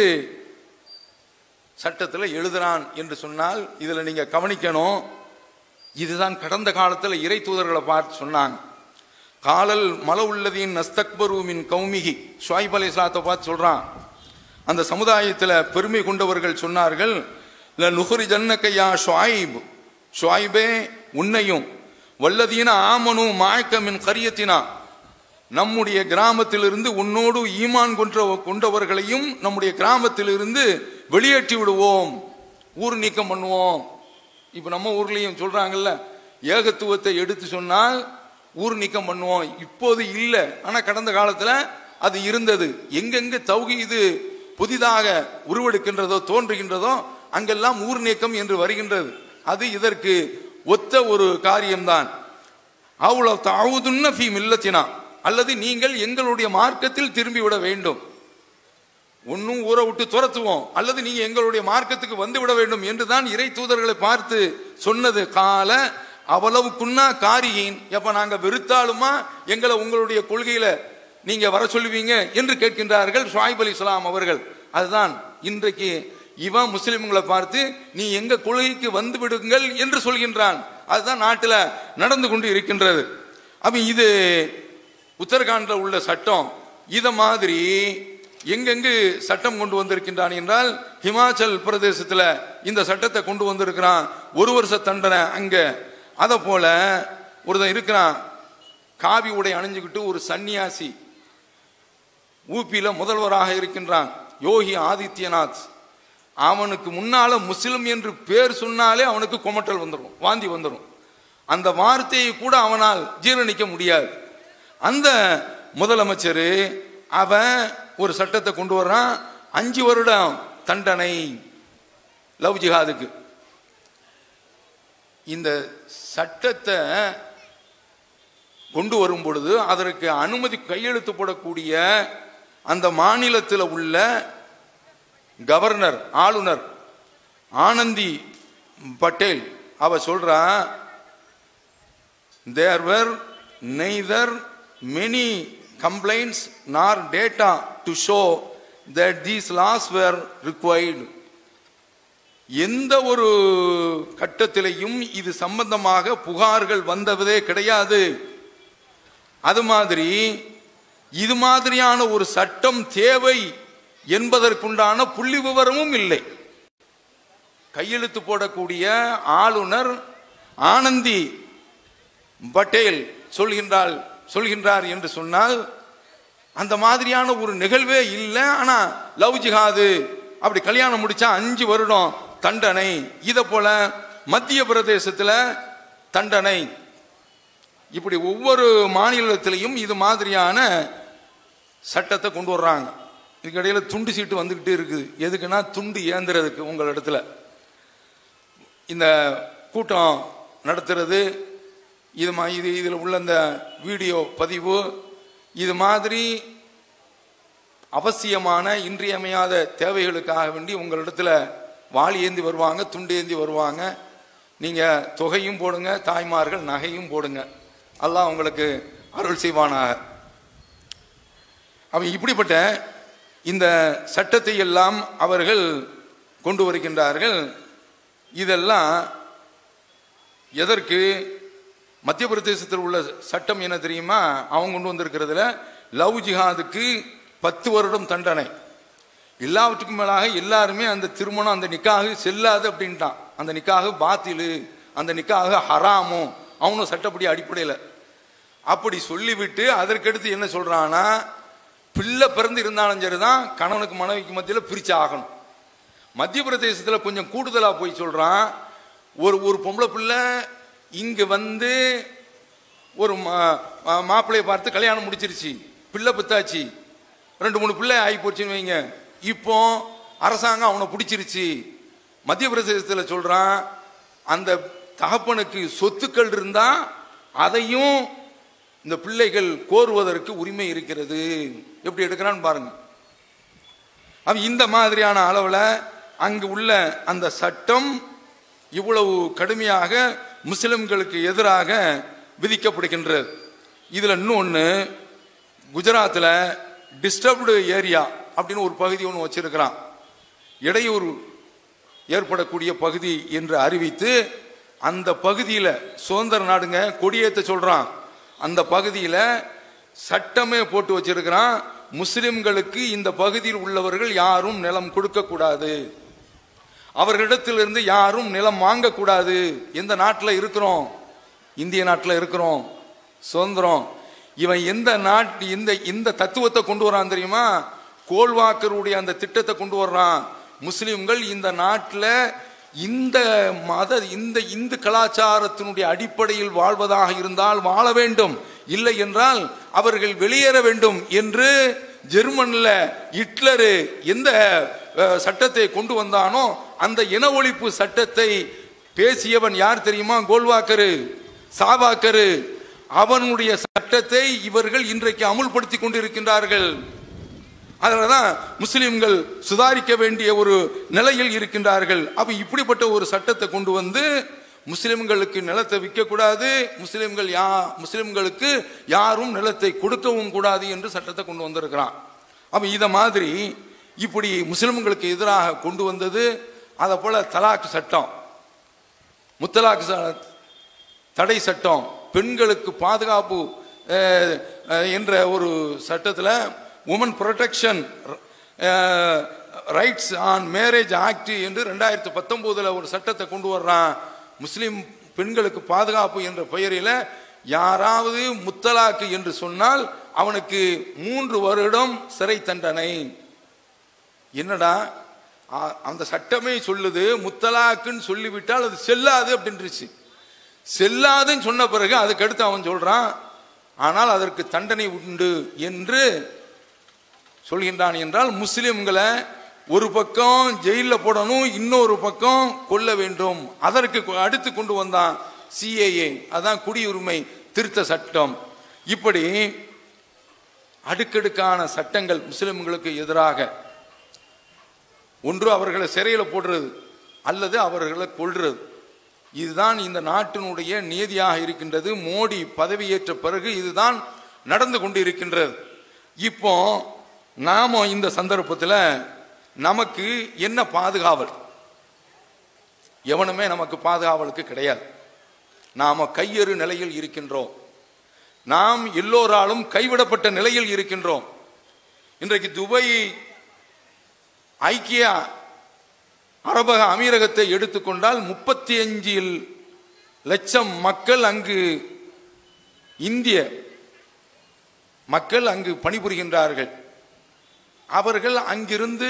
சட்டத்தில் எழுதுறான் என்று சொன்னால் இதுல நீங்க கவனிக்கணும். இதுதான் கடந்த காலத்தில் இறை தூதர்களை பார்த்து சொன்னாங்க. காலல் மல உள்ளதின் நஸ்தக்பருமின் கௌமிகி, ஷுவைப் அலைஹிஸ்ஸலாத்தை பார்த்து சொல்றான். அந்த சமுதாயத்தில் பெருமை கொண்டவர்கள் சொன்னார்கள், நுஹரி ஜன்னக்கையா ஷுவைப், ஷுவைபே உன்னையும், வல்லதீன ஆமனு மாயக்கமின் கரியத்தினா, நம்முடைய கிராமத்திலிருந்து உன்னோடு ஈமான் கொன்ற கொண்டவர்களையும் நம்முடைய கிராமத்திலிருந்து வெளியேற்றி விடுவோம், ஊர் நீக்கம் பண்ணுவோம். இப்ப நம்ம ஊர்லயும் சொல்றாங்கல்ல, ஏகத்துவத்தை எடுத்து சொன்னால் ஊர் நீக்கம் பண்ணுவோம். இப்போது இல்லை, ஆனா கடந்த காலத்துல அது இருந்தது. எங்கெங்கு தௌஹீது புதிதாக உருவெடுக்கின்றதோ தோன்றுகின்றதோ அங்கெல்லாம் ஊர் நீக்கம் என்று வருகின்றது. அது இதற்கு ஒத்த ஒரு காரியம்தான். அவ்வளவு தஅவுதுன்ன ஃபீ மில்லத்தினா, அல்லது நீங்கள் எங்களுடைய மார்க்கத்தில் திரும்பிவிட வேண்டும். ஒன்னும் ஊரை விட்டு துரத்துவோம், அல்லது நீங்க எங்களுடைய மார்க்கத்துக்கு வந்து விட வேண்டும் என்றுதான் இறை தூதர்களை பார்த்து சொன்னது. கால அவ்வளவுக்குன்னா காரியின், எப்ப நாங்க வெறுத்தாலுமா எங்களை உங்களுடைய கொள்கையில நீங்க வர சொல்லுவீங்க என்று கேட்கின்றார்கள் ஷுஐப் அலைஹிஸ்ஸலாம் அவர்கள். அதுதான் இன்றைக்கு இவன் முஸ்லிம்களை பார்த்து நீ எங்க கொள்கைக்கு வந்து விடுங்கள் என்று சொல்கின்றான். அதுதான் நாட்டில் நடந்து கொண்டு இருக்கின்றது. அப்ப இது உத்தரகாண்ட்ல உள்ள சட்டம். இத மாதிரி எங்கெங்கு சட்டம் கொண்டு வந்திருக்கின்றான் என்றால், ஹிமாச்சல் பிரதேசத்துல இந்த சட்டத்தை கொண்டு வந்திருக்கிறான், ஒரு வருஷ தண்டனை அங்க. அத போல ஒருத்தன் இருக்கிறான், காவி உடை அணிஞ்சுக்கிட்டு ஒரு சன்னியாசி, ஊபியில முதல்வராக இருக்கின்றான், யோகி ஆதித்யநாத். அவனுக்கு முன்னால முஸ்லிம் என்று பேர் சொன்னாலே அவனுக்கு கொமட்டல் வந்துடும், வாந்தி வந்துடும். அந்த வார்த்தையை கூட அவனால் ஜீரணிக்க முடியாது. அந்த முதலமைச்சர் அவன் ஒரு சட்டத்தை கொண்டு வர்றான், அஞ்சு வருடம் தண்டனை லவ் ஜிஹாதுக்கு. இந்த சட்டத்தை கொண்டு வரும் பொழுது அதற்கு அனுமதி கையெழுத்து போடக்கூடிய அந்த மாநிலத்தில் உள்ள கவர்னர், ஆளுநர் ஆனந்தி பட்டேல் அவ சொல்றா, there were neither many complaints nor data to show that these laws were required. எந்த ஒரு கட்டத்திலையும் இது சம்பந்தமாக புகார்கள் வந்ததே கிடையாது. அது மாதிரி இது மாதிரியான ஒரு சட்டம் தேவை என்பதற்குண்டான புள்ளி விவரமும் இல்லை. கையெழுத்து போடக்கூடிய ஆளுநர் ஆனந்தி பட்டேல் சொல்கின்றாள் சொல்கின்றார் என்று சொன்னால் அந்த மாதிரியான ஒரு நிகழ்வே இல்லை. ஆனா லவ் ஜிஹாது, அப்படி கல்யாணம் முடிச்சா அஞ்சு வருடம் தண்டனை. இத போல மத்திய பிரதேசத்துல தண்டனை. இப்படி ஒவ்வொரு மாநிலத்திலையும் இது மாதிரியான சட்டத்தை கொண்டு வர்றாங்க. இதுக்கிடையில துண்டு சீட்டு வந்துகிட்டே இருக்குது. எதுக்குன்னா துண்டு ஏந்துறதுக்கு. உங்களிடத்துல இந்த கூட்டம் நடத்துறது, இது இது இதில் உள்ள இந்த வீடியோ பதிவு, இது மாதிரி அவசியமான இன்றியமையாத தேவைகளுக்காக வேண்டி உங்களிடத்துல வாளி ஏந்தி வருவாங்க, துண்டு ஏந்தி வருவாங்க. நீங்க தொகையும் போடுங்க, தாய்மார்கள் நகையும் போடுங்க. அல்லாஹ் உங்களுக்கு அருள் செய்வானாக. அவன் இப்படிப்பட்ட இந்த சட்டத்தை எல்லாம் அவர்கள் கொண்டு வருகின்றார்கள். இதெல்லாம் எதற்கு? மத்திய பிரதேசத்தில் உள்ள சட்டம் என்ன தெரியுமா? அவங்க கொண்டு வந்திருக்கிறதுல லவ் ஜிஹாதுக்கு பத்து வருடம் தண்டனை. எல்லாவற்றுக்கும் மேலாக எல்லாருமே அந்த திருமணம், அந்த நிக்காக செல்லாது அப்படின்ட்டான். அந்த நிக்காக பாத்திலு, அந்த நிக்காக ஹராமும் அவனும் சட்டப்படி அடிப்படையில் அப்படி சொல்லிவிட்டு அதற்கடுத்து என்ன சொல்றான்னா, பிள்ளை பிறந்து இருந்தாலும் சரிதான் கணவனுக்கு மனைவிக்கு மத்தியில் பிரிச்சு ஆகணும். மத்திய பிரதேசத்தில் கொஞ்சம் கூடுதலா போய் சொல்றான், ஒரு ஒரு பொம்பளை பிள்ளை இங்க வந்து ஒரு மாப்பிள்ளையை பார்த்து கல்யாணம் முடிச்சிருச்சு, பிள்ளை பித்தாச்சு, ரெண்டு மூணு பிள்ளை ஆகி போச்சுன்னு வைங்க. இப்போ அரசாங்கம் அவனை பிடிச்சிருச்சு. மத்திய பிரதேசத்தில் சொல்றான், அந்த தகப்பனுக்கு சொத்துக்கள் இருந்தா அதையும் இந்த பிள்ளைகள் கோருவதற்கு உரிமை இருக்கிறது. எப்படி எடுக்கிறான்னு பாருங்க. அவன் இந்த மாதிரியான அளவுல அங்கு உள்ள அந்த சட்டம் இவ்வளவு கடுமையாக முஸ்லிம்களுக்கு எதிராக விதிக்கப்படுகின்றது. இதுல இன்னொன்னு, குஜராத்தில் டிஸ்டர்ப்டு ஏரியா அப்படின்னு ஒரு பகுதி ஒன்று வச்சிருக்கிறான். இடையூறு ஏற்படக்கூடிய பகுதி என்று அறிவித்து அந்த பகுதியில சுதந்திர நாடுங்க கொடியேற்ற சொல்றான். அந்த பகுதியில சட்டமே போட்டு வச்சிருக்கிறான், முஸ்லிம்களுக்கு இந்த பகுதியில் உள்ளவர்கள் யாரும் நிலம் கொடுக்க கூடாது, அவர்களிடத்திலிருந்து யாரும் நிலம் வாங்கக்கூடாது. எந்த நாட்டில் இருக்கிறோம்? இந்திய நாட்டில் இருக்கிறோம், சுதந்திரம். இவன் எந்த நாட்டு இந்த இந்த தத்துவத்தை கொண்டு வரான் தெரியுமா? கோல்வாக்கருடைய அந்த திட்டத்தை கொண்டு வர்றான். முஸ்லிம்கள் இந்த நாட்டில் இந்த மத இந்த இந்து கலாச்சாரத்தினுடைய அடிப்படையில் வாழ்வதாக இருந்தால் வாழ வேண்டும், இல்லை என்றால் அவர்கள் வெளியேற வேண்டும் என்று ஜெர்மன்ல ஹிட்லரு எந்த சட்டத்தை கொண்டு வந்தானோ அந்த இன ஒழிப்பு சட்டத்தை பேசியவன் யார் தெரியுமா? கோல்வாக்கரு, சாவாக்கரு. அவனுடைய சட்டத்தை இவர்கள் இன்றைக்கு அமுல்படுத்தி கொண்டிருக்கின்றார்கள். அதனாலதான் முஸ்லிம்கள் சுதாரிக்க வேண்டிய ஒரு நிலையில் இருக்கின்றார்கள். அப்ப இப்படிப்பட்ட ஒரு சட்டத்தை கொண்டு வந்து முஸ்லிம்களுக்கு நிலத்தை விற்க கூடாது, முஸ்லிம்கள் யா முஸ்லிம்களுக்கு யாரும் நிலத்தை கொடுக்கவும் கூடாது என்று சட்டத்தை கொண்டு வந்திருக்கிறான். அப்ப இத மாதிரி இப்படி முஸ்லிம்களுக்கு எதிராக கொண்டு வந்தது. அதை போல தலாக் சட்டம், முத்தலாக் தடை சட்டம், பெண்களுக்கு பாதுகாப்பு என்ற ஒரு சட்டத்தில் women protection rights on marriage act என்று ரெண்டாயிரத்தி பத்தொன்பதுல ஒரு சட்டத்தை கொண்டு வர்றான். முஸ்லிம் பெண்களுக்கு பாதுகாப்பு என்ற பெயரில் யாராவது முத்தலாக்கு என்று சொன்னால் அவனுக்கு மூன்று வருடம் சிறை தண்டனை. என்னடா அந்த சட்டமே சொல்லுது, முத்தலாக்குன்னு சொல்லிவிட்டால் அது செல்லாது அப்படின்றுச்சு. செல்லாதுன்னு சொன்ன பிறகு அதுக்கடுத்து அவன் சொல்றான் ஆனால் அதற்கு தண்டனை உண்டு என்று சொல்கின்றான். என்றால் முஸ்லிம்களை ஒரு பக்கம் ஜெயிலில் போடணும், இன்னொரு பக்கம் கொல்ல வேண்டும். அதற்கு அடுத்து கொண்டு வந்தான் சிஏஏ, அதான் குடியுரிமை திருத்த சட்டம். இப்படி அடுக்கடுக்கான சட்டங்கள் முஸ்லிம்களுக்கு எதிராக. ஒன்று அவர்களை சிறையில் போடுறது அல்லது அவர்களை கொல்றது. இதுதான் இந்த நாட்டினுடைய நியதியாக இருக்கின்றது. மோடி பதவியேற்ற பிறகு இதுதான் நடந்து கொண்டு இருக்கின்றது. இப்போ நாம இந்த சந்தர்ப்பத்தில் நமக்கு என்ன பாதுகாவல்? எவனுமே நமக்கு பாதுகாவலுக்கு கிடையாது. நாம கையெறு நிலையில் இருக்கின்றோம். நாம் எல்லோராலும் கைவிடப்பட்ட நிலையில் இருக்கின்றோம். இன்றைக்கு துபாய் ஐக்கிய அரபக அமீரகத்தை எடுத்துக்கொண்டால் முப்பத்தி அஞ்சு லட்சம் மக்கள் அங்கு இந்திய மக்கள் அங்கு பணிபுரிகின்றார்கள். அவர்கள் அங்கிருந்து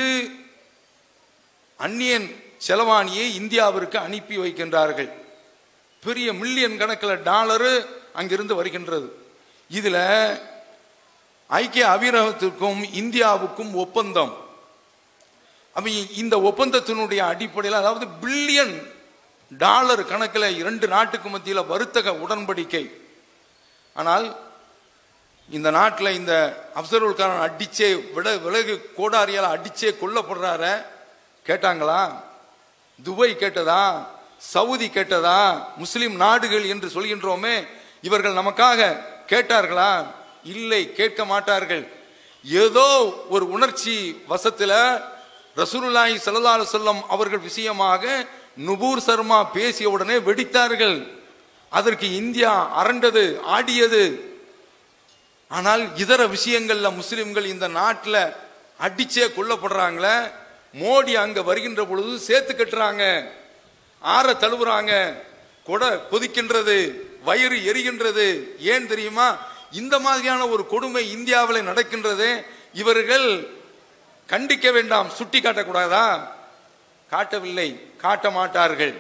அந்நியன் செலவாணியை இந்தியாவிற்கு அனுப்பி வைக்கின்றார்கள். பெரிய மில்லியன் கணக்கில் டாலரு அங்கிருந்து வருகின்றது. இதுல ஐக்கிய அமீரகத்திற்கும் இந்தியாவுக்கும் ஒப்பந்தம். இந்த ஒப்பந்தத்தினுடைய அடிப்படையில், அதாவது பில்லியன் டாலர் கணக்கில் இரண்டு நாட்டுக்கு மத்தியில் வர்த்தக உடன்படிக்கை. ஆனால் இந்த நாட்டில் இந்த அப்சர்வல் காரன் அடிச்சே விட விலகு கோடாரியால் அடிச்சே கொல்லப்படுறார. கேட்டாங்களா? துபாய் கேட்டதா? சவுதி கேட்டதா? முஸ்லிம் நாடுகள் என்று சொல்கின்றோமே, இவர்கள் நமக்காக கேட்டார்களா? இல்லை, கேட்க மாட்டார்கள். ஏதோ ஒரு உணர்ச்சி வசத்தில் ரசூலுல்லாஹி ஸல்லல்லாஹு அலைஹி வஸல்லம் அவர்கள் விஷயமாக நுபூர் சர்மா பேசிய உடனே வெடித்தார்கள். அதற்கு இந்தியா அரண்டது, ஆடியது. ஆனால் இதர விஷயங்கள்ல முஸ்லிம்கள் இந்த நாட்டில் அடிச்சே கொல்லப்படுறாங்களே. மோடி அங்க வருகின்ற பொழுது சேர்த்து கட்டுறாங்க, ஆற தழுவுறாங்க, கொடை கொதிக்கின்றது, வயிறு எரிகின்றது. ஏன் தெரியுமா? இந்த மாதிரியான ஒரு கொடுமை இந்தியாவில் நடக்கின்றது. இவர்கள் கண்டிக்க வேண்டாம், சுட்டி காட்டக்கூடாதா? காட்டவில்லை, காட்ட மாட்டார்கள்.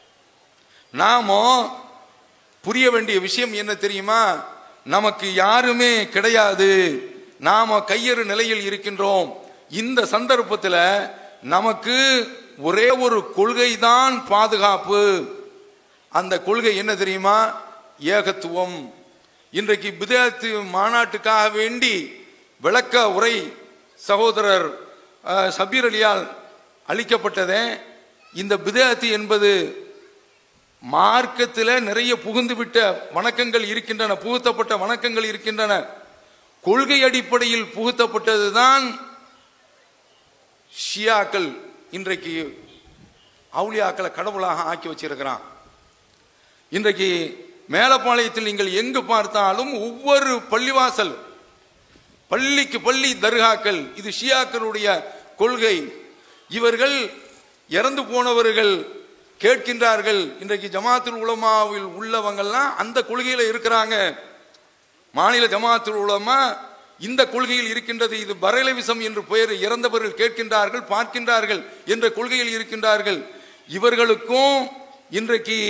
நாமோ புரிய வேண்டிய விஷயம் என்ன தெரியுமா? நமக்கு யாருமே கிடையாது, நாம கையறு நிலையில் இருக்கின்றோம். இந்த சந்தர்ப்பத்தில் நமக்கு ஒரே ஒரு கொள்கை தான் பாதுகாப்பு. அந்த கொள்கை என்ன தெரியுமா? ஏகத்துவம். இன்றைக்கு பிதஅத் மாநாட்டுக்காக வேண்டி விளக்க உரை சகோதரர் சபீர் அலியால் அளிக்கப்பட்டதே. இந்த பிதஅத் என்பது மார்க்கத்தில் நிறைய புகுந்து விட்ட வணக்கங்கள் இருக்கின்றன, புகுத்தப்பட்ட வணக்கங்கள் இருக்கின்றன. கொள்கை அடிப்படையில் புகுத்தப்பட்டதுதான் ஷியாக்கள் இன்றைக்கு அவுலியாக்களை கடவுளாக ஆக்கி வச்சிருக்கிறான். இன்றைக்கு மேலப்பாளையத்தில் நீங்கள் எங்கு பார்த்தாலும் ஒவ்வொரு பள்ளிவாசல், பள்ளிக்கு பள்ளி தர்காக்கள். இது ஷியாக்களுடைய கொள்கை. இவர்கள் இறந்து போனவர்கள் கேட்கின்றார்கள். இன்றைக்கு ஜமாத்துல் உலமாவில் உள்ளவங்கெல்லாம் அந்த கொள்கையில இருக்கிறாங்க. மாநில ஜமாத்துல் உலமா இந்த கொள்கையில் இருக்கின்றது. இது பரலவிசம் என்று பெயர். இறந்தவர்கள் கேட்கின்றார்கள், பார்க்கின்றார்கள் என்ற கொள்கையில் இருக்கின்றார்கள். இவர்களுக்கும் இன்றைக்கு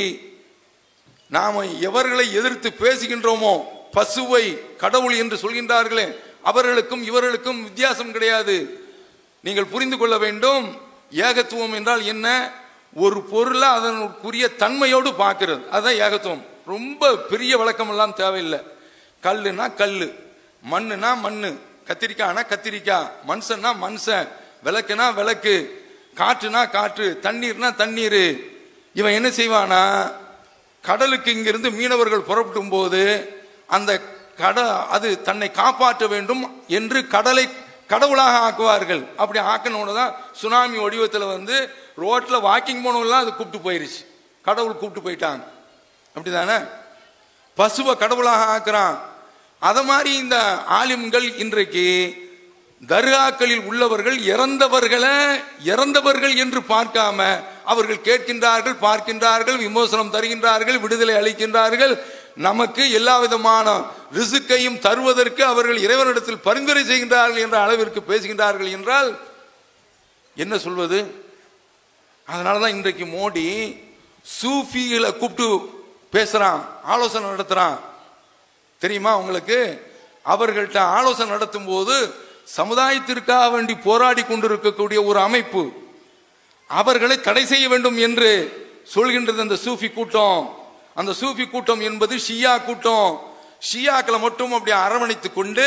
நாம எவர்களை எதிர்த்து பேசுகின்றோமோ, பசுவை கடவுள் என்று சொல்கின்றார்களே, அவர்களுக்கும் இவர்களுக்கும் வித்தியாசம் கிடையாது. நீங்கள் புரிந்து கொள்ள வேண்டும், ஏகத்துவம் என்றால் என்ன? ஒரு பொருளை அதனுக்குரிய தன்மையோடு பார்க்கிறது, அதுதான் ஏகத்துவம். ரொம்ப பெரிய விளக்கம் எல்லாம் தேவையில்லை. கல்லுனா கல்லு, மண்ணுனா மண்ணு, கத்திரிக்காய்னா கத்திரிக்காய், மனுஷன்னா மனுஷன், விளக்குனா விளக்கு, காற்றுனா காற்று, தண்ணீர்னா தண்ணீர். இவன் என்ன செய்வானா, கடலுக்கு இங்கிருந்து மீனவர்கள் புறப்படும் போது அந்த கட அது தன்னை காப்பாற்ற வேண்டும் என்று கடலை கடவுளாக ஆக்குவார்கள். அப்படி ஆக்கணும்னு தான் சுனாமி வடிவத்தில் வந்து ரோட்டில் வாக்கிங் போனவங்களாம் அது கூப்பிட்டு போயிருச்சு, கடவுள் கூப்பிட்டு போயிட்டாங்க. அப்படிதானே? பசுவை கடவுளாக ஆக்குறான். அத மாதிரி இந்த ஆலிம்கள் இன்றைக்கு தர்காக்களில் உள்ளவர்கள் இறந்தவர்களை இறந்தவர்கள் என்று பார்க்காம அவர்கள் கேட்கின்றார்கள், பார்க்கின்றார்கள், விமோசனம் தருகின்றார்கள், விடுதலை அளிக்கின்றார்கள். நமக்கு எல்லா விதமான ரிசுக்கையும் தருவதற்கு அவர்கள் இறைவனிடத்தில் பரிந்துரை செய்கின்றார்கள் என்ற அளவிற்கு பேசுகின்றார்கள் என்றால் என்ன சொல்வது? அதனாலதான் இன்றைக்கு மோடி சூஃபிகளை கூப்பிட்டு பேசுறான், ஆலோசனை நடத்துறான். தெரியுமா உங்களுக்கு? அவர்கள்ட்ட ஆலோசனை நடத்தும் போது சமுதாயத்திற்காக வேண்டி போராடி கொண்டிருக்கக்கூடிய ஒரு அமைப்பு அவர்களை தடை செய்ய வேண்டும் என்று சொல்கின்றது அந்த சூஃபி கூட்டம். அந்த சூஃபி கூட்டம் என்பது ஷியா கூட்டம். ஷியாக்களை மட்டும் அப்படி அரவணைத்துக் கொண்டு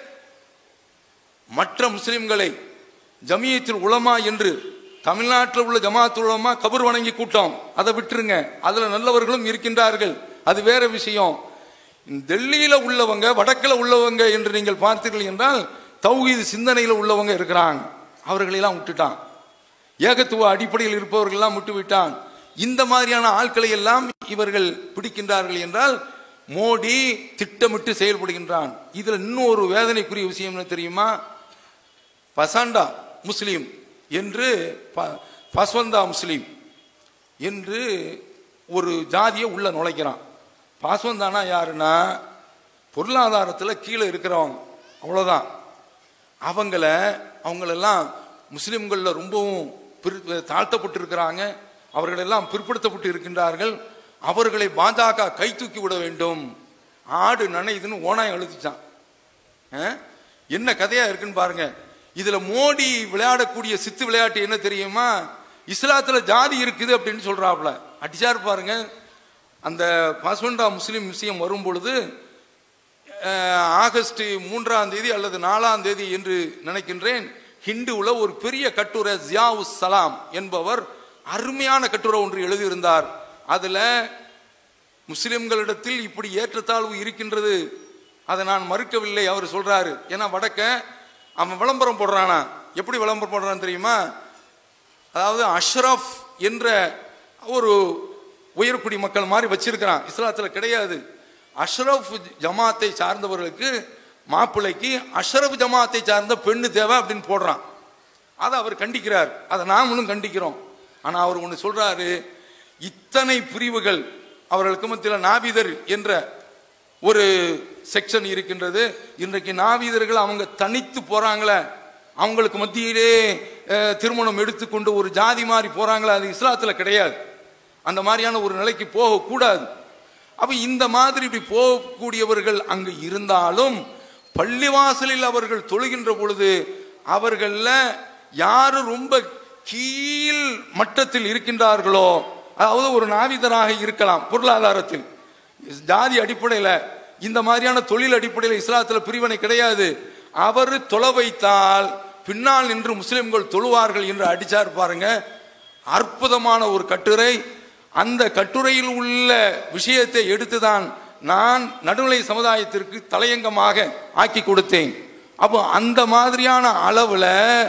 மற்ற முஸ்லிம்களை ஜமியத்துல் உலமா என்று தமிழ்நாட்டில் உள்ள ஜமாத்துல் உலமா கபர் வணங்கி கூட்டம், அதை விட்டுருங்க, அதுல நல்லவர்களும் இருக்கின்றார்கள், அது வேற விஷயம். டெல்லியில உள்ளவங்க, வடக்கில் உள்ளவங்க என்று நீங்கள் பார்த்தீர்கள் என்றால் தௌஹீத் சிந்தனையில் உள்ளவங்க இருக்கிறாங்க, அவர்களெல்லாம் விட்டுட்டான். ஏகத்துவ அடிப்படையில் இருப்பவர்கள் எல்லாம் விட்டு விட்டான். இந்த மாதிரியான ஆட்களை எல்லாம் இவர்கள் பிடிக்கின்றார்கள் என்றால் மோடி திட்டமிட்டு செயல்படுகின்றான். இதுல இன்னொரு வேதனைக்குரிய விஷயம் என்ன தெரியுமா? பசாண்டா முஸ்லீம் என்று பஸ்வந்தா முஸ்லீம் என்று ஒரு ஜாதியை உள்ள நுழைக்கிறான். பாஸ்வந்தானா யாருன்னா பொருளாதாரத்தில் கீழே இருக்கிறவங்க, அவ்வளோதான். அவங்கள அவங்களெல்லாம் முஸ்லீம்களில் ரொம்பவும் தாழ்த்தப்பட்டு இருக்கிறாங்க, அவர்களெல்லாம் பிற்படுத்தப்பட்டு இருக்கின்றார்கள். அவர்களை பாஜக கை தூக்கி விட வேண்டும். ஆடு நனைதுன்னு ஓனாய் அழுத்திச்சான். என்ன கதையா இருக்குன்னு பாருங்க. இதுல மோடி விளையாடக்கூடிய சித்து விளையாட்டு என்ன தெரியுமா? இஸ்லாத்துல ஜாதி இருக்குது அப்படின்னு சொல்றாப்ல. அடிச்சாரு பாருங்க. அந்த பாஸ்வண்டா முஸ்லீம் விஷயம் வரும் பொழுது ஆகஸ்ட் மூன்றாம் தேதி அல்லது நாலாம் தேதி என்று நினைக்கின்றேன், ஹிந்துவுல ஒரு பெரிய கட்டுரை ஜியாவுஸ் சலாம் என்பவர் அருமையான கட்டுரை ஒன்று எழுதியிருந்தார். அதுல முஸ்லிம்களிடத்தில் இப்படி ஏற்றத்தாழ்வு இருக்கின்றது, அதை நான் மறுக்கவில்லை. அவர் சொல்றாரு, ஏன்னா வடக்க அவன் விளம்பரம் போடுறானா, எப்படி விளம்பரம் போடுறான்னு தெரியுமா? அதாவது அஷ்ரஃப் என்ற ஒரு உயர்குடி மக்கள் மாதிரி வச்சிருக்கிறான், இஸ்லாத்துல கிடையாது. அஷ்ரஃப் ஜமாத்தை சார்ந்தவர்களுக்கு மாப்பிள்ளைக்கு அஷ்ரஃப் ஜமாத்தை சார்ந்த பெண்ணு தேவை அப்படின்னு போடுறான். அதை அவர் கண்டிக்கிறார், அதை நாமளும் கண்டிக்கிறோம். ஆனா அவர் ஒண்ணு சொல்றாரு, இத்தனை பிரிவுகள் அவர்களுக்கு மத்தியில் நாவிதர் என்ற ஒரு செக்ஷன் இருக்கின்றது. இன்றைக்கு நாவிதர்கள் அவங்க தனித்து போறாங்களே, அவங்களுக்கு மத்தியிலே திருமணம் எடுத்துக்கொண்டு ஒரு ஜாதி மாதிரி போறாங்களே, அது இஸ்லாத்துல கிடையாது. அந்த மாதிரியான ஒரு நிலைக்கு போகக்கூடாது. அப்ப இந்த மாதிரி இப்படி போகக்கூடியவர்கள் அங்கு இருந்தாலும் பள்ளிவாசலில் அவர்கள் தொழுகின்ற பொழுது அவர்கள யாரு ரொம்ப கீழ் மட்டத்தில் இருக்கின்றார்களோ, அதாவது ஒரு நாவிதராக இருக்கலாம் பொருளாதாரத்தில், ஜாதி அடிப்படையில, இந்த மாதிரியான தொழில் அடிப்படையில் இஸ்லாத்துல பிரிவினை கிடையாது. அவர் தொலை வைத்தால் பின்னால் நின்று முஸ்லிம்கள் தொழுவார்கள் என்று அடிச்சார் பாருங்க. அற்புதமான ஒரு கட்டுரை. அந்த கட்டுரையில் உள்ள விஷயத்தை எடுத்துதான் நான் நடுநிலை சமுதாயத்திற்கு தலையங்கமாக ஆக்கி கொடுத்தேன். அப்போ அந்த மாதிரியான அளவுல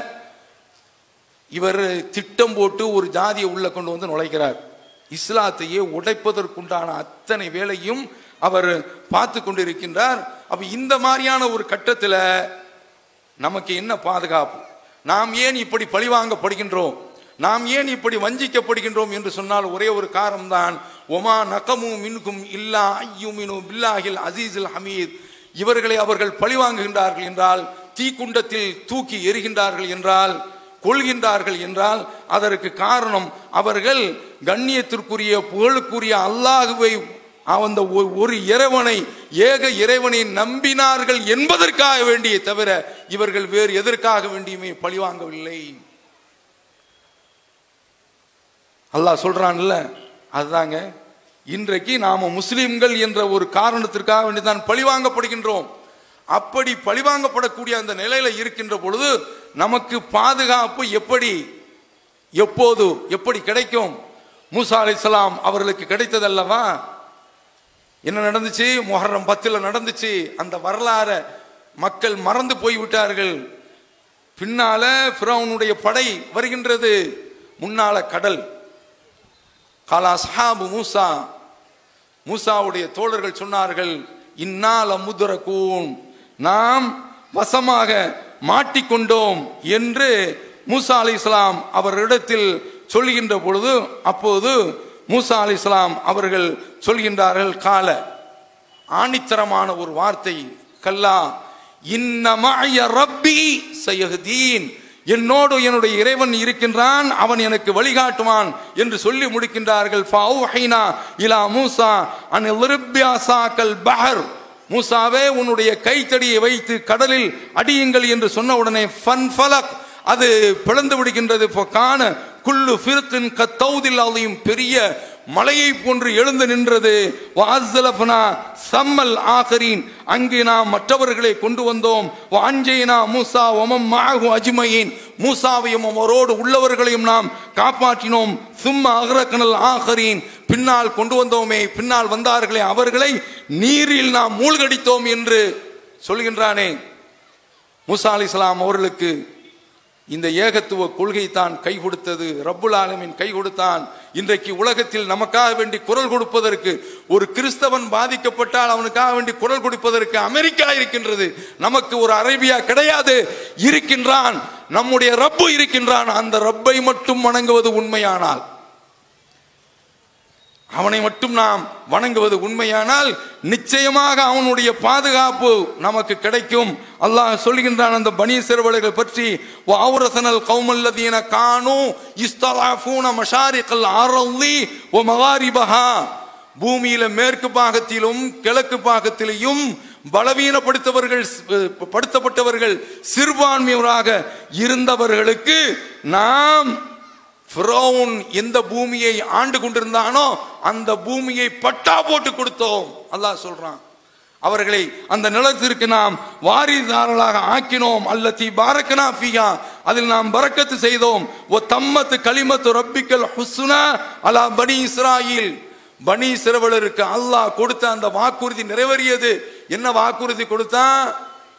இவர் திட்டம் போட்டு ஒரு ஜாதியை உள்ள கொண்டு வந்து நுழைக்கிறார். இஸ்லாத்தையே உடைப்பதற்குண்டான அத்தனை வேலையும் அவர் பார்த்து கொண்டிருக்கின்றார். அப்ப இந்த மாதிரியான ஒரு கட்டத்தில் நமக்கு என்ன பாதுகாப்பு? நாம் ஏன் இப்படி பழிவாங்கப்படுகின்றோம்? நாம் ஏன் இப்படி வஞ்சிக்கப்படுகின்றோம் என்று சொன்னால் ஒரே ஒரு காரணம் தான், ஒமா நகமு மின்கும் இல்லா ஐயுமினு பில்லாஹில் அசீஸில் ஹமீத். இவர்களை அவர்கள் பழிவாங்குகின்றார்கள் என்றால், தீக்குண்டத்தில் தூக்கி எறிகின்றார்கள் என்றால், கொள்கின்றார்கள் என்றால் அதற்கு காரணம் அவர்கள் கண்ணியத்திற்குரிய புகழுக்குரிய அல்லாஹுவை அந்த ஒரு இறைவனை ஏக இறைவனை நம்பினார்கள் என்பதற்காக வேண்டிய தவிர இவர்கள் வேறு எதற்காக வேண்டியுமே பழிவாங்கவில்லை. அல்லாஹ் சொல்றான்ல, அதுதாங்க இன்றைக்கு நாம முஸ்லிம்கள் என்ற ஒரு காரணத்திற்காக வேண்டிதான் பழிவாங்கப்படுகின்றோம். அப்படி பழிவாங்கப்படக்கூடிய அந்த நிலையில இருக்கின்ற பொழுது நமக்கு பாதுகாப்பு எப்படி, எப்போது, எப்படி கிடைக்கும்? மூசா அலைஹிஸ்ஸலாம் அவர்களுக்கு கிடைத்ததல்லவா? என்ன நடந்துச்சு? முஹர்ரம் பத்துல நடந்துச்சு. அந்த வரலாறு மக்கள் மறந்து போய்விட்டார்கள். பின்னால ஃபிரௌனுடைய படை வருகின்றது, முன்னால கடல். காலா சஹாபு மூசா, மூசாவுடைய தோழர்கள் சொன்னார்கள், இன்னால முத்ரகூன், நாம் வசமாக மாட்டிக்கொண்டோம் என்று மூசா அலைஹிஸ்ஸலாம் அவரிடத்தில் சொல்கின்ற பொழுது, அப்போது மூசா அலைஹிஸ்ஸலாம் அவர்கள் சொல்கின்றார்கள், கால, ஆணித்தரமான ஒரு வார்த்தை, கல்லா இன்ன மஅய ரப்பி சயஹ்தீன், என்னோடு என்னுடைய இறைவன் இருக்கின்றான், அவன் எனக்கு வழிகாட்டுவான் என்று சொல்லி முடிக்கின்றார்கள். ஃபஅவ்ஹைனா இலா மூசா அன் இத்ரிப் பிஅஸாக்கல் பஹர், மூசாவே உன்னுடைய கைத்தடியை வைத்து கடலில் அடியுங்கள் என்று சொன்ன உடனே ஃபன்ஃபலக், அது பிளந்து விடுகின்றது. ஃபகான குல்லு ஃபிர்கின் கத்தௌதில் அலீம், பெரிய மலையை போன்று எழுந்து நின்றது. வஅஸ்ஸலஃப்னா சம்மல் ஆகரீன், அங்கே நாம் மற்றவர்களை கொண்டு வந்தோம். வஅன்ஜைனா மூசா வமம் மஅஹு அஜ்மஈன், மூசாவையும் அவரோடு உள்ளவர்களையும் நாம் காப்பாற்றினோம். சும்ம அக்ரக்னல் ஆகரீன், பின்னால் கொண்டு வந்தோமே, பின்னால் வந்தார்களே அவர்களை நீரில் நாம் மூழ்கடித்தோம் என்று சொல்கின்றானே. மூசா அலைஹிஸ்ஸலாம் அவர்களுக்கு இந்த ஏகத்துவ கொள்கை தான் கை கொடுத்தது, ரப்புல் ஆலமீன் கை கொடுத்தான். இன்றைக்கு உலகத்தில் நமக்காக வேண்டி குரல் கொடுப்பதற்கு, ஒரு கிறிஸ்தவன் பாதிக்கப்பட்டால் அவனுக்காக வேண்டி குரல் கொடுப்பதற்கு அமெரிக்கா இருக்கின்றது, நமக்கு ஒரு அரேபியா கிடையாது. இருக்கின்றான், நம்முடைய ரப்பு இருக்கின்றான். அந்த ரப்பை மட்டும் வணங்குவது உண்மையானால், அவனை மட்டும் நாம் வணங்குவது உண்மையானால் நிச்சயமாக அவனுடைய பாதுகாப்பு நமக்கு கிடைக்கும். அல்லாஹ் சொல்கின்றான் அந்த பனி இஸ்ரவேலர்கள் பற்றி, வஅவ்ரஸனல் கௌமல்லதீன கானூ இஸ்தலஃபூன மஷாரிகல் அர்லி வ மகாரிபஹா, பூமியில மேற்கு பாகத்திலும் கிழக்கு பாகத்திலும் பலவீனப்படுத்தவர்கள் படுத்தப்பட்டவர்கள் சிறுபான்மையராக இருந்தவர்களுக்கு நாம் ஃபிரௌன் எந்த பூமியை ஆண்டு கொண்டிருந்தானோ அந்த பூமியை பட்டா போட்டு கொடுத்தோம். அல்லாஹ் சொல்றான், அவர்களை அந்த நிலத்திற்கு நாம் வாரிசுதாரர்களாக ஆக்கினோம். அல்லதி பாரக்னா ஃபிஹா, அதில் நாம் பரக்கத்து செய்தோம். வ தம்மத் கலிமத்து ரப்பிக்கல் ஹுஸ்னா அலா பனி இஸ்ராயீல், பனி இஸ்ரவேலருக்கு அல்லாஹ் கொடுத்த அந்த வாக்குறுதி நிறைவேறியது. என்ன வாக்குறுதி கொடுத்தான்?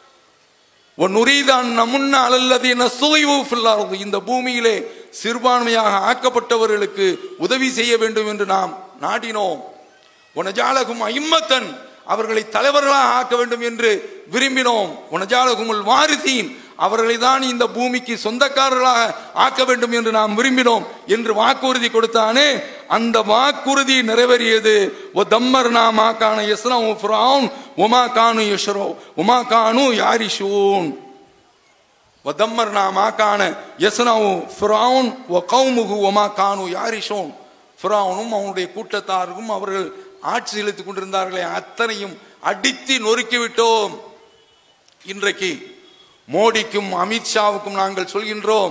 இந்த பூமியிலே சிறுபான்மையாக ஆக்கப்பட்டவர்களுக்கு உதவி செய்ய வேண்டும் என்று நாம் நாடினோம். உனஜாலகும் ஐம்மத்தன், அவர்களை தலைவர்களாக ஆக்க வேண்டும் என்று விரும்பினோம். உனஜாலகுமுல் வாரிசீன், அவர்களை தான் இந்த பூமிக்கு சொந்தக்காரர்களாக ஆக்க வேண்டும் என்று நாம் விரும்பினோம் என்று வாக்குறுதி கொடுத்தானே, அந்த வாக்குறுதி நிறைவேறியது. ஒ தம்மர்னா மா கான யஸ்னஉ ஃபிரௌன் வமா கானு யஷ்ரூ வமா கானு யாரிஷூன். ஒ தம்மர்னா மா கான யஸ்னஉ ஃபிரௌன் வ கௌமுஹு வமா கானு யாரிஷூன். ஃபிரௌனும் அவனுடைய கூட்டத்தாருக்கும் அவர்கள் ஆட்சி செலுத்திக் கொண்டிருந்தார்களே அத்தனையும் அடித்து நொறுக்கிவிட்டோம். இன்றைக்கு மோடிக்கும் அமித்ஷாவுக்கும் நாங்கள் சொல்கின்றோம்,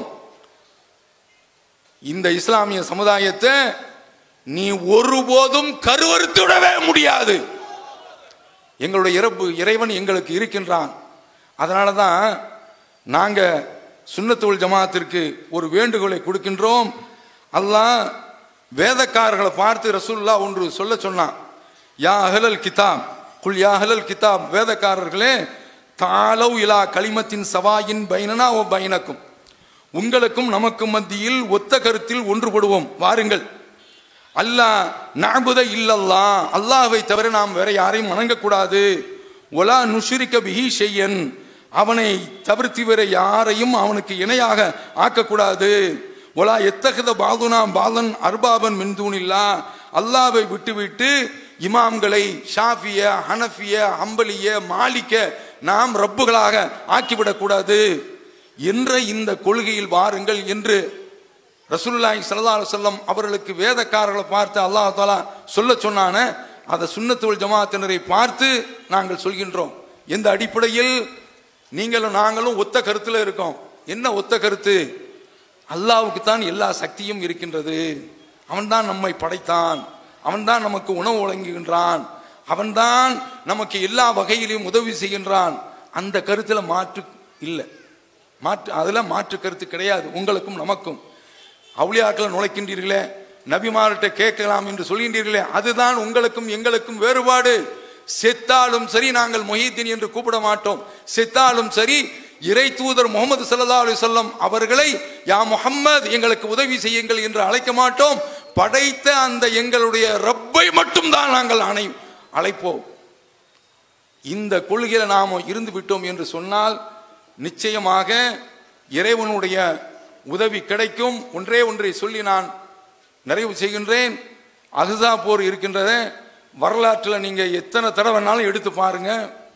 இந்த இஸ்லாமிய சமுதாயத்தை நீ ஒருபோதும் கருவறுத்து விடவே முடியாது. எங்களுடைய இறப்பு இறைவன் எங்களுக்கு இருக்கின்றான். அதனாலதான் நாங்க சுன்னத்துல் ஜமாத்திற்கு ஒரு வேண்டுகோளை கொடுக்கின்றோம். அல்லாஹ் வேதக்காரர்களை பார்த்து ரசூலுல்லாஹ் ஒன்று சொல்ல சொன்னான், யா அஹ்லல் கிதாப் குல் யா அஹ்லல் கிதாப், வேதக்காரர்களே, தாலவ் இலா கலிமத்தின் சவாயின் பைனனா ஓ பைனக்கும், உங்களுக்கும் நமக்கு மத்தியில் ஒத்த கருத்தில் ஒன்றுபடுவோம், வாருங்கள். அல்லாஹ் நஅபுத இல்லல்லா, அல்லாஹ்வை தவிர நாம் வேற யாரையும் வணங்கக்கூடாது. ஒலா நுஷ்ரிக பிஹி ஷையன், அவனை தவிர்த்து வேற யாரையும் அவனுக்கு இணையாக ஆக்கக்கூடாது. ஒலா எத்தகத பாதுனா பாலன் அர்பாபன் மின் தூனில்லா, அல்லாஹ்வை விட்டுவிட்டு இமாம்களை ஷாஃபிய ஹனஃபிய ஹம்பலிய மாலிக்க நாம் ரப்புகளாக ஆக்கிவிடக் கூடாது என்ற இந்த கொள்கையில் வாருங்கள் என்று ரசூலுல்லாஹி ஸல்லல்லாஹு அலைஹி வஸல்லம் அவர்களுக்கு வேதக்காரர்களை பார்த்து அல்லாஹ் தஆலா சொல்ல சொன்னானே, அதை சுன்னத்து வல் ஜமாஅத்தினரை பார்த்து நாங்கள் சொல்கின்றோம். எந்த அடிப்படையில் நீங்களும் நாங்களும் ஒத்த கருத்துல இருக்கோம். என்ன ஒத்த கருத்து? அல்லாஹ்வுக்கு தான் எல்லா சக்தியும் இருக்கின்றது. அவன்தான் நம்மை படைத்தான், அவன்தான் நமக்கு உணவு வழங்குகின்றான், அவன்தான் நமக்கு எல்லா வகையிலும் உதவி செய்கின்றான். அந்த கருத்துல மாற்று இல்லை, மாற்று அதுல மாற்று கருத்து கிடையாது. உங்களுக்கும் நமக்கும் அவுலியாக்களை நுழைக்கின்றீர்களே, நபிமார்கிட்ட கேட்கலாம் என்று சொல்கின்றீர்களே, அதுதான் உங்களுக்கும் எங்களுக்கும் வேறுபாடு. செத்தாலும் சரி நாங்கள் முஹிதீன் என்று கூப்பிட மாட்டோம். செத்தாலும் சரி இறை தூதர் முகமது ஸல்லல்லாஹு அலைஹி வஸல்லம் அவர்களை யா முஹம்மது எங்களுக்கு உதவி செய்யுங்கள் என்று அழைக்க மாட்டோம். படைத்த அந்த எங்களுடைய ரப்பை மட்டும் தான் நாங்கள் அணை அழைப்போம். இந்த கொள்கையில நாம் இருந்து விட்டோம் என்று சொன்னால் நிச்சயமாக இறைவனுடைய உதவி கிடைக்கும். ஒன்றே ஒன்றை சொல்லி நான் நிறைவு செய்கின்றேன். அஹ்ஸா போர் இருக்கின்றத வரலாற்றில் நீங்க எத்தனை தடவைனாலும் எடுத்து பாருங்க.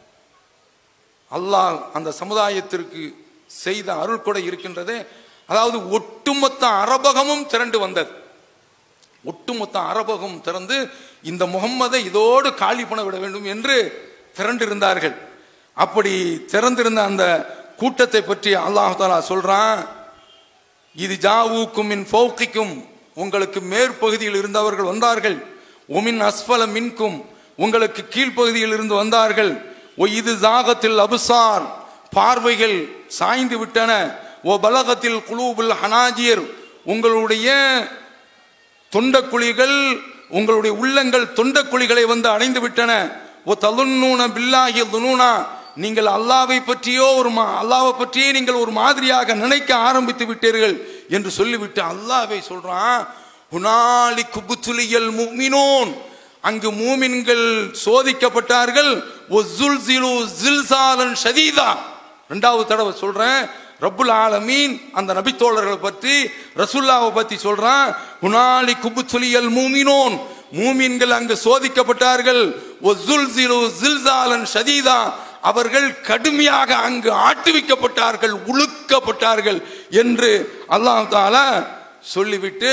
அல்லாஹ் அந்த சமுதாயத்திற்கு செய்த அருள்கொடை இருக்கின்றது. அதாவது ஒட்டுமொத்த அரபகமும் திரண்டு வந்தது. ஒட்டுமொத்த அரபகம் திறந்து இந்த முகம்மதை இதோடு காலி பண்ண விட வேண்டும் என்று திரண்டிருந்தார்கள். அப்படி திறந்திருந்த அந்த கூட்டத்தை பற்றி அல்லாஹ் தஆலா சொல்றான், இது ஜாவூக்கும் மின் ஃபௌகிக்கும், உங்களுக்கு மேற்பகுதியில் இருந்தவர்கள் வந்தார்கள், ஒமின் அஸ்ஃபல மின்கும், உங்களுக்கு கீழ்ப்பகுதியில் இருந்து வந்தார்கள், ஓ இது ஜாகத்தில் அபுசார், பார்வைகள் சாய்ந்து விட்டன, ஓ பலகத்தில் குலூபுல் ஹனாஜிர், உங்களுடைய தொண்டக்குழிகள் உங்களுடைய உள்ளங்கள் தொண்டக்குழிகளை வந்து அடைந்து விட்டன, ஓ தலுன்னூன பில்லாஹி துனூனா, நீங்கள் அல்லாஹ்வை பற்றியோ ஒரு அல்லாஹ்வை பற்றியே நீங்கள் ஒரு மாதிரியாக நினைக்க ஆரம்பித்து விட்டீர்கள் என்று சொல்லிவிட்டு அல்லாஹ்வை சொல்றான், ஹுனாலிகு புத்துலியல் முஃமினூன், அங்கு மூமின்கள் சோதிக்கப்பட்டார்கள், வஸுல்ஸிலு ஸில்ஸாலன் ஷதீதா. இரண்டாவது தடவை சொல்றேன், ரப்புல் ஆலமீன் அந்த நபி தோழர்களை பற்றி ரசூலுல்லாஹ்வை பற்றி சொல்றான், ஹுனாலிகு புத்துலியல் முஃமினூன், மூமின்கள் அங்கு சோதிக்கப்பட்டார்கள், வஸுல்ஸிலு ஸில்ஸாலன் ஷதீதா, அவர்கள் கடுமையாக அங்கு ஆட்டுவிக்கப்பட்டார்கள், உழுக்கப்பட்டார்கள் என்று அல்லாஹ் தஆலா சொல்லிவிட்டு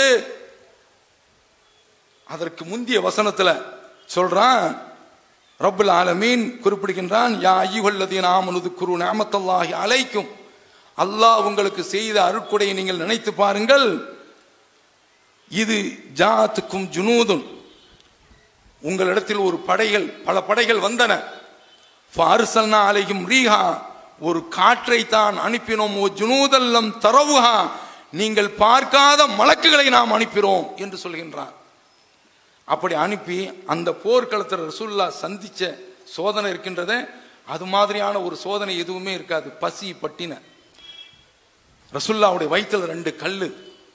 அதற்கு முந்திய வசனத்துல சொல்றான், ரப்புல் ஆலமீன் குறிப்பிடுகின்றான், யா அய்யுஹல்லதீன ஆமனு ذ்குரு நிஅமத்தல்லாஹி அலைக்கும், அல்லாஹ் உங்களுக்கு செய்த அருட்கொடையை நீங்கள் நினைத்து பாருங்கள், இது ஜாஅத்துக்கும் ஜுனூதுன், உங்களிடத்தில் ஒரு படைகள் பல படைகள் வந்தன, ஃபஅர்ஸல்னா அலைஹிம் ரீஹா, ஒரு காற்றை தான் அனுப்பினோம், ஓ ஜுனூதல்லம் தரவுஹா, நீங்கள் பார்க்காத மலக்குகளை நாம் அனுப்பினோம் என்று சொல்கின்றார். அப்படி அனுப்பி அந்த போர்க்களத்தில் ரசூலுல்லாஹ் சந்திச்ச சோதனை இருக்கின்றத, அது மாதிரியான ஒரு சோதனை எதுவுமே இருக்காது. பசி பட்டின, ரசூலுல்லாஹ்வுடைய வயிற்றில் ரெண்டு கல்லு,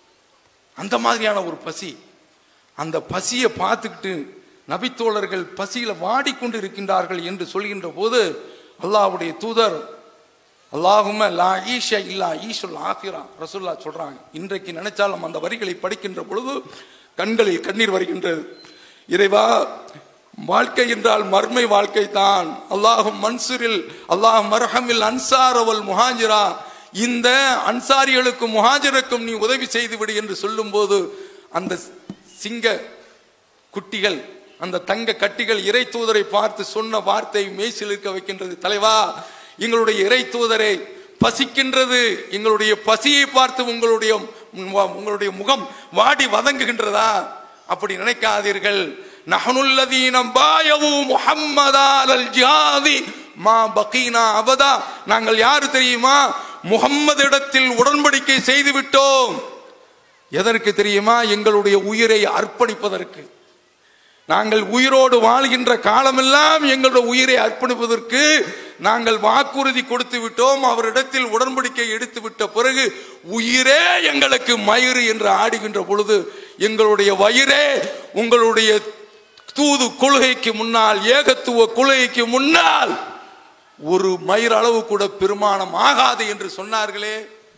அந்த மாதிரியான ஒரு பசி. அந்த பசியை பார்த்துக்கிட்டு நபித்தோழர்கள் பசியில வாடிக்கொண்டு இருக்கின்றார்கள் என்று சொல்கின்ற போது அல்லாஹ்வுடைய தூதர், அல்லாஹும்ம லா ஈஷ இல்லா ஈஷுல் ஆகிரா, ரசூலுல்லாஹ் சொல்றாங்க. இன்றைக்கு நினைச்சாலும் அந்த வரிகளை படிக்கின்ற பொழுது கண்களில் கண்ணீர் வருகின்றது. இறைவா, வாழ்க்கை என்றால் மர்மை வாழ்க்கை தான். அல்லாஹும் மன்சூரில் அல்லாஹ் மர்ஹமில் அன்சாரவல் முஹாஜிரா, இந்த அன்சாரிகளுக்கும் முஹாஜிருக்கும் நீ உதவி செய்து விடு என்று சொல்லும் போது அந்த சிங்க குட்டிகள், அந்த தங்க கட்டிகள் இறை தூதரை பார்த்து சொன்ன வார்த்தை மெய்சில் இருக்க வைக்கின்றது. தலைவா, எங்களுடைய இறை தூதரை பசிக்கின்றது, எங்களுடைய பசியை பார்த்து உங்களுடைய உங்களுடைய முகம் வாடி வதங்குகின்றதா? அப்படி நினைக்காதீர்கள். நஹனுல்லதீன பாயவு முஹம்மதா அலல் ஜிஹாதி மா பகீனா அபதா, நாங்கள் யாரு தெரியுமா? முஹம்மது இடத்தில் உடன்படிக்கை செய்து விட்டோம். எதற்கு தெரியுமா? எங்களுடைய உயிரை அர்ப்பணிப்பதற்கு. நாங்கள் உயிரோடு வாழ்கின்ற காலமெல்லாம் எங்களுடைய உயிரை அர்ப்பணிப்பதற்கு நாங்கள் வாக்குறுதி கொடுத்து விட்டோம். அவரிடத்தில் உடன்படிக்கை எடுத்து விட்ட பிறகு உயிரே எங்களுக்கு மயிறு என்று ஆடுகின்ற பொழுது எங்களுடைய வயிறே உங்களுடைய தூது கொள்கைக்கு முன்னால், ஏகத்துவ கொள்கைக்கு முன்னால் ஒரு மயிர் அளவு கூட பெருமானம் ஆகாது என்று சொன்னார்களே.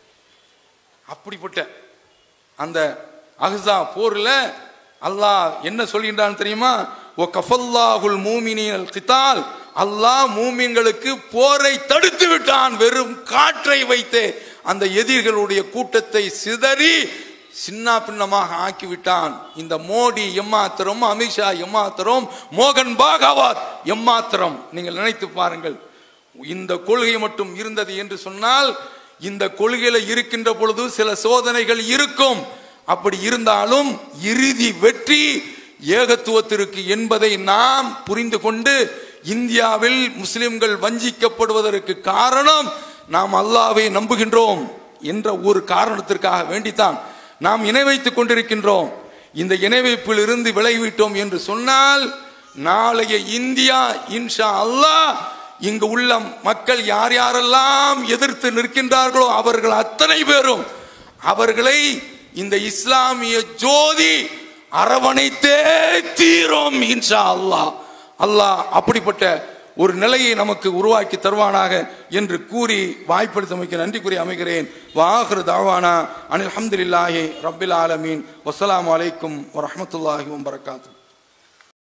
அப்படிப்பட்ட அந்த அஹ்ஸா போர்ல அல்லாஹ் என்ன சொல்கின்றான் தெரியுமா? ஓ கஃபல்லாஹுல் மூமினீனல் கிதால், அல்லாஹ் மூமின்களுக்கு போரை தடுத்து விட்டான். வெறும் காற்றை வைத்து அந்த எதிரிகளுடைய கூட்டத்தை சிதறி சின்ன பின்னமாக ஆக்கிவிட்டான். இந்த மோடி எம்மாத்திரம், அமித்ஷா எம்மாத்திரம், மோகன் பாகவத் எம்மாத்திரம். நீங்கள் நினைத்து பாருங்கள், இந்த கொள்கை மட்டும் இருந்தது என்று சொன்னால், இந்த கொள்கையில இருக்கின்ற பொழுது சில சோதனைகள் இருக்கும். அப்படி இருந்தாலும் இறுதி வெற்றி ஏகத்துவத்திற்கு என்பதை நாம் புரிந்து கொண்டு, இந்தியாவில் முஸ்லிம்கள் வஞ்சிக்கப்படுவதற்கு காரணம் நாம் அல்லாஹ்வை நம்புகின்றோம் என்ற ஒரு காரணத்திற்காக வேண்டித்தான் நாம் இணை வைத்துக் கொண்டிருக்கின்றோம். இந்த இணை வைப்பில் இருந்து விலகிவிட்டோம் என்று சொன்னால், நாளைய இந்தியா இன்ஷா அல்லாஹ் இங்கு உள்ள மக்கள் யார் யாரெல்லாம் எதிர்த்து நிற்கின்றார்களோ அவர்கள் அத்தனை பேரும் அவர்களை இந்த இஸ்லாமிய ஜோதி அரவணைத்தே தீரும் இன்ஷா அல்லாஹ். அல்லாஹ் அப்படிப்பட்ட ஒரு நிலையை நமக்கு உருவாக்கி தருவானாக என்று கூறி வாய்ப்படுத்தமைக்கு நன்றி கூறி அமைகிறேன். வாஹிரு தாவானா அனில் ஹம்துலில்லாஹி ரப்பில் ஆலமீன். வஸ்ஸலாமு அலைக்கும் வரஹ்மத்துல்லாஹி வபரகாத்துஹு.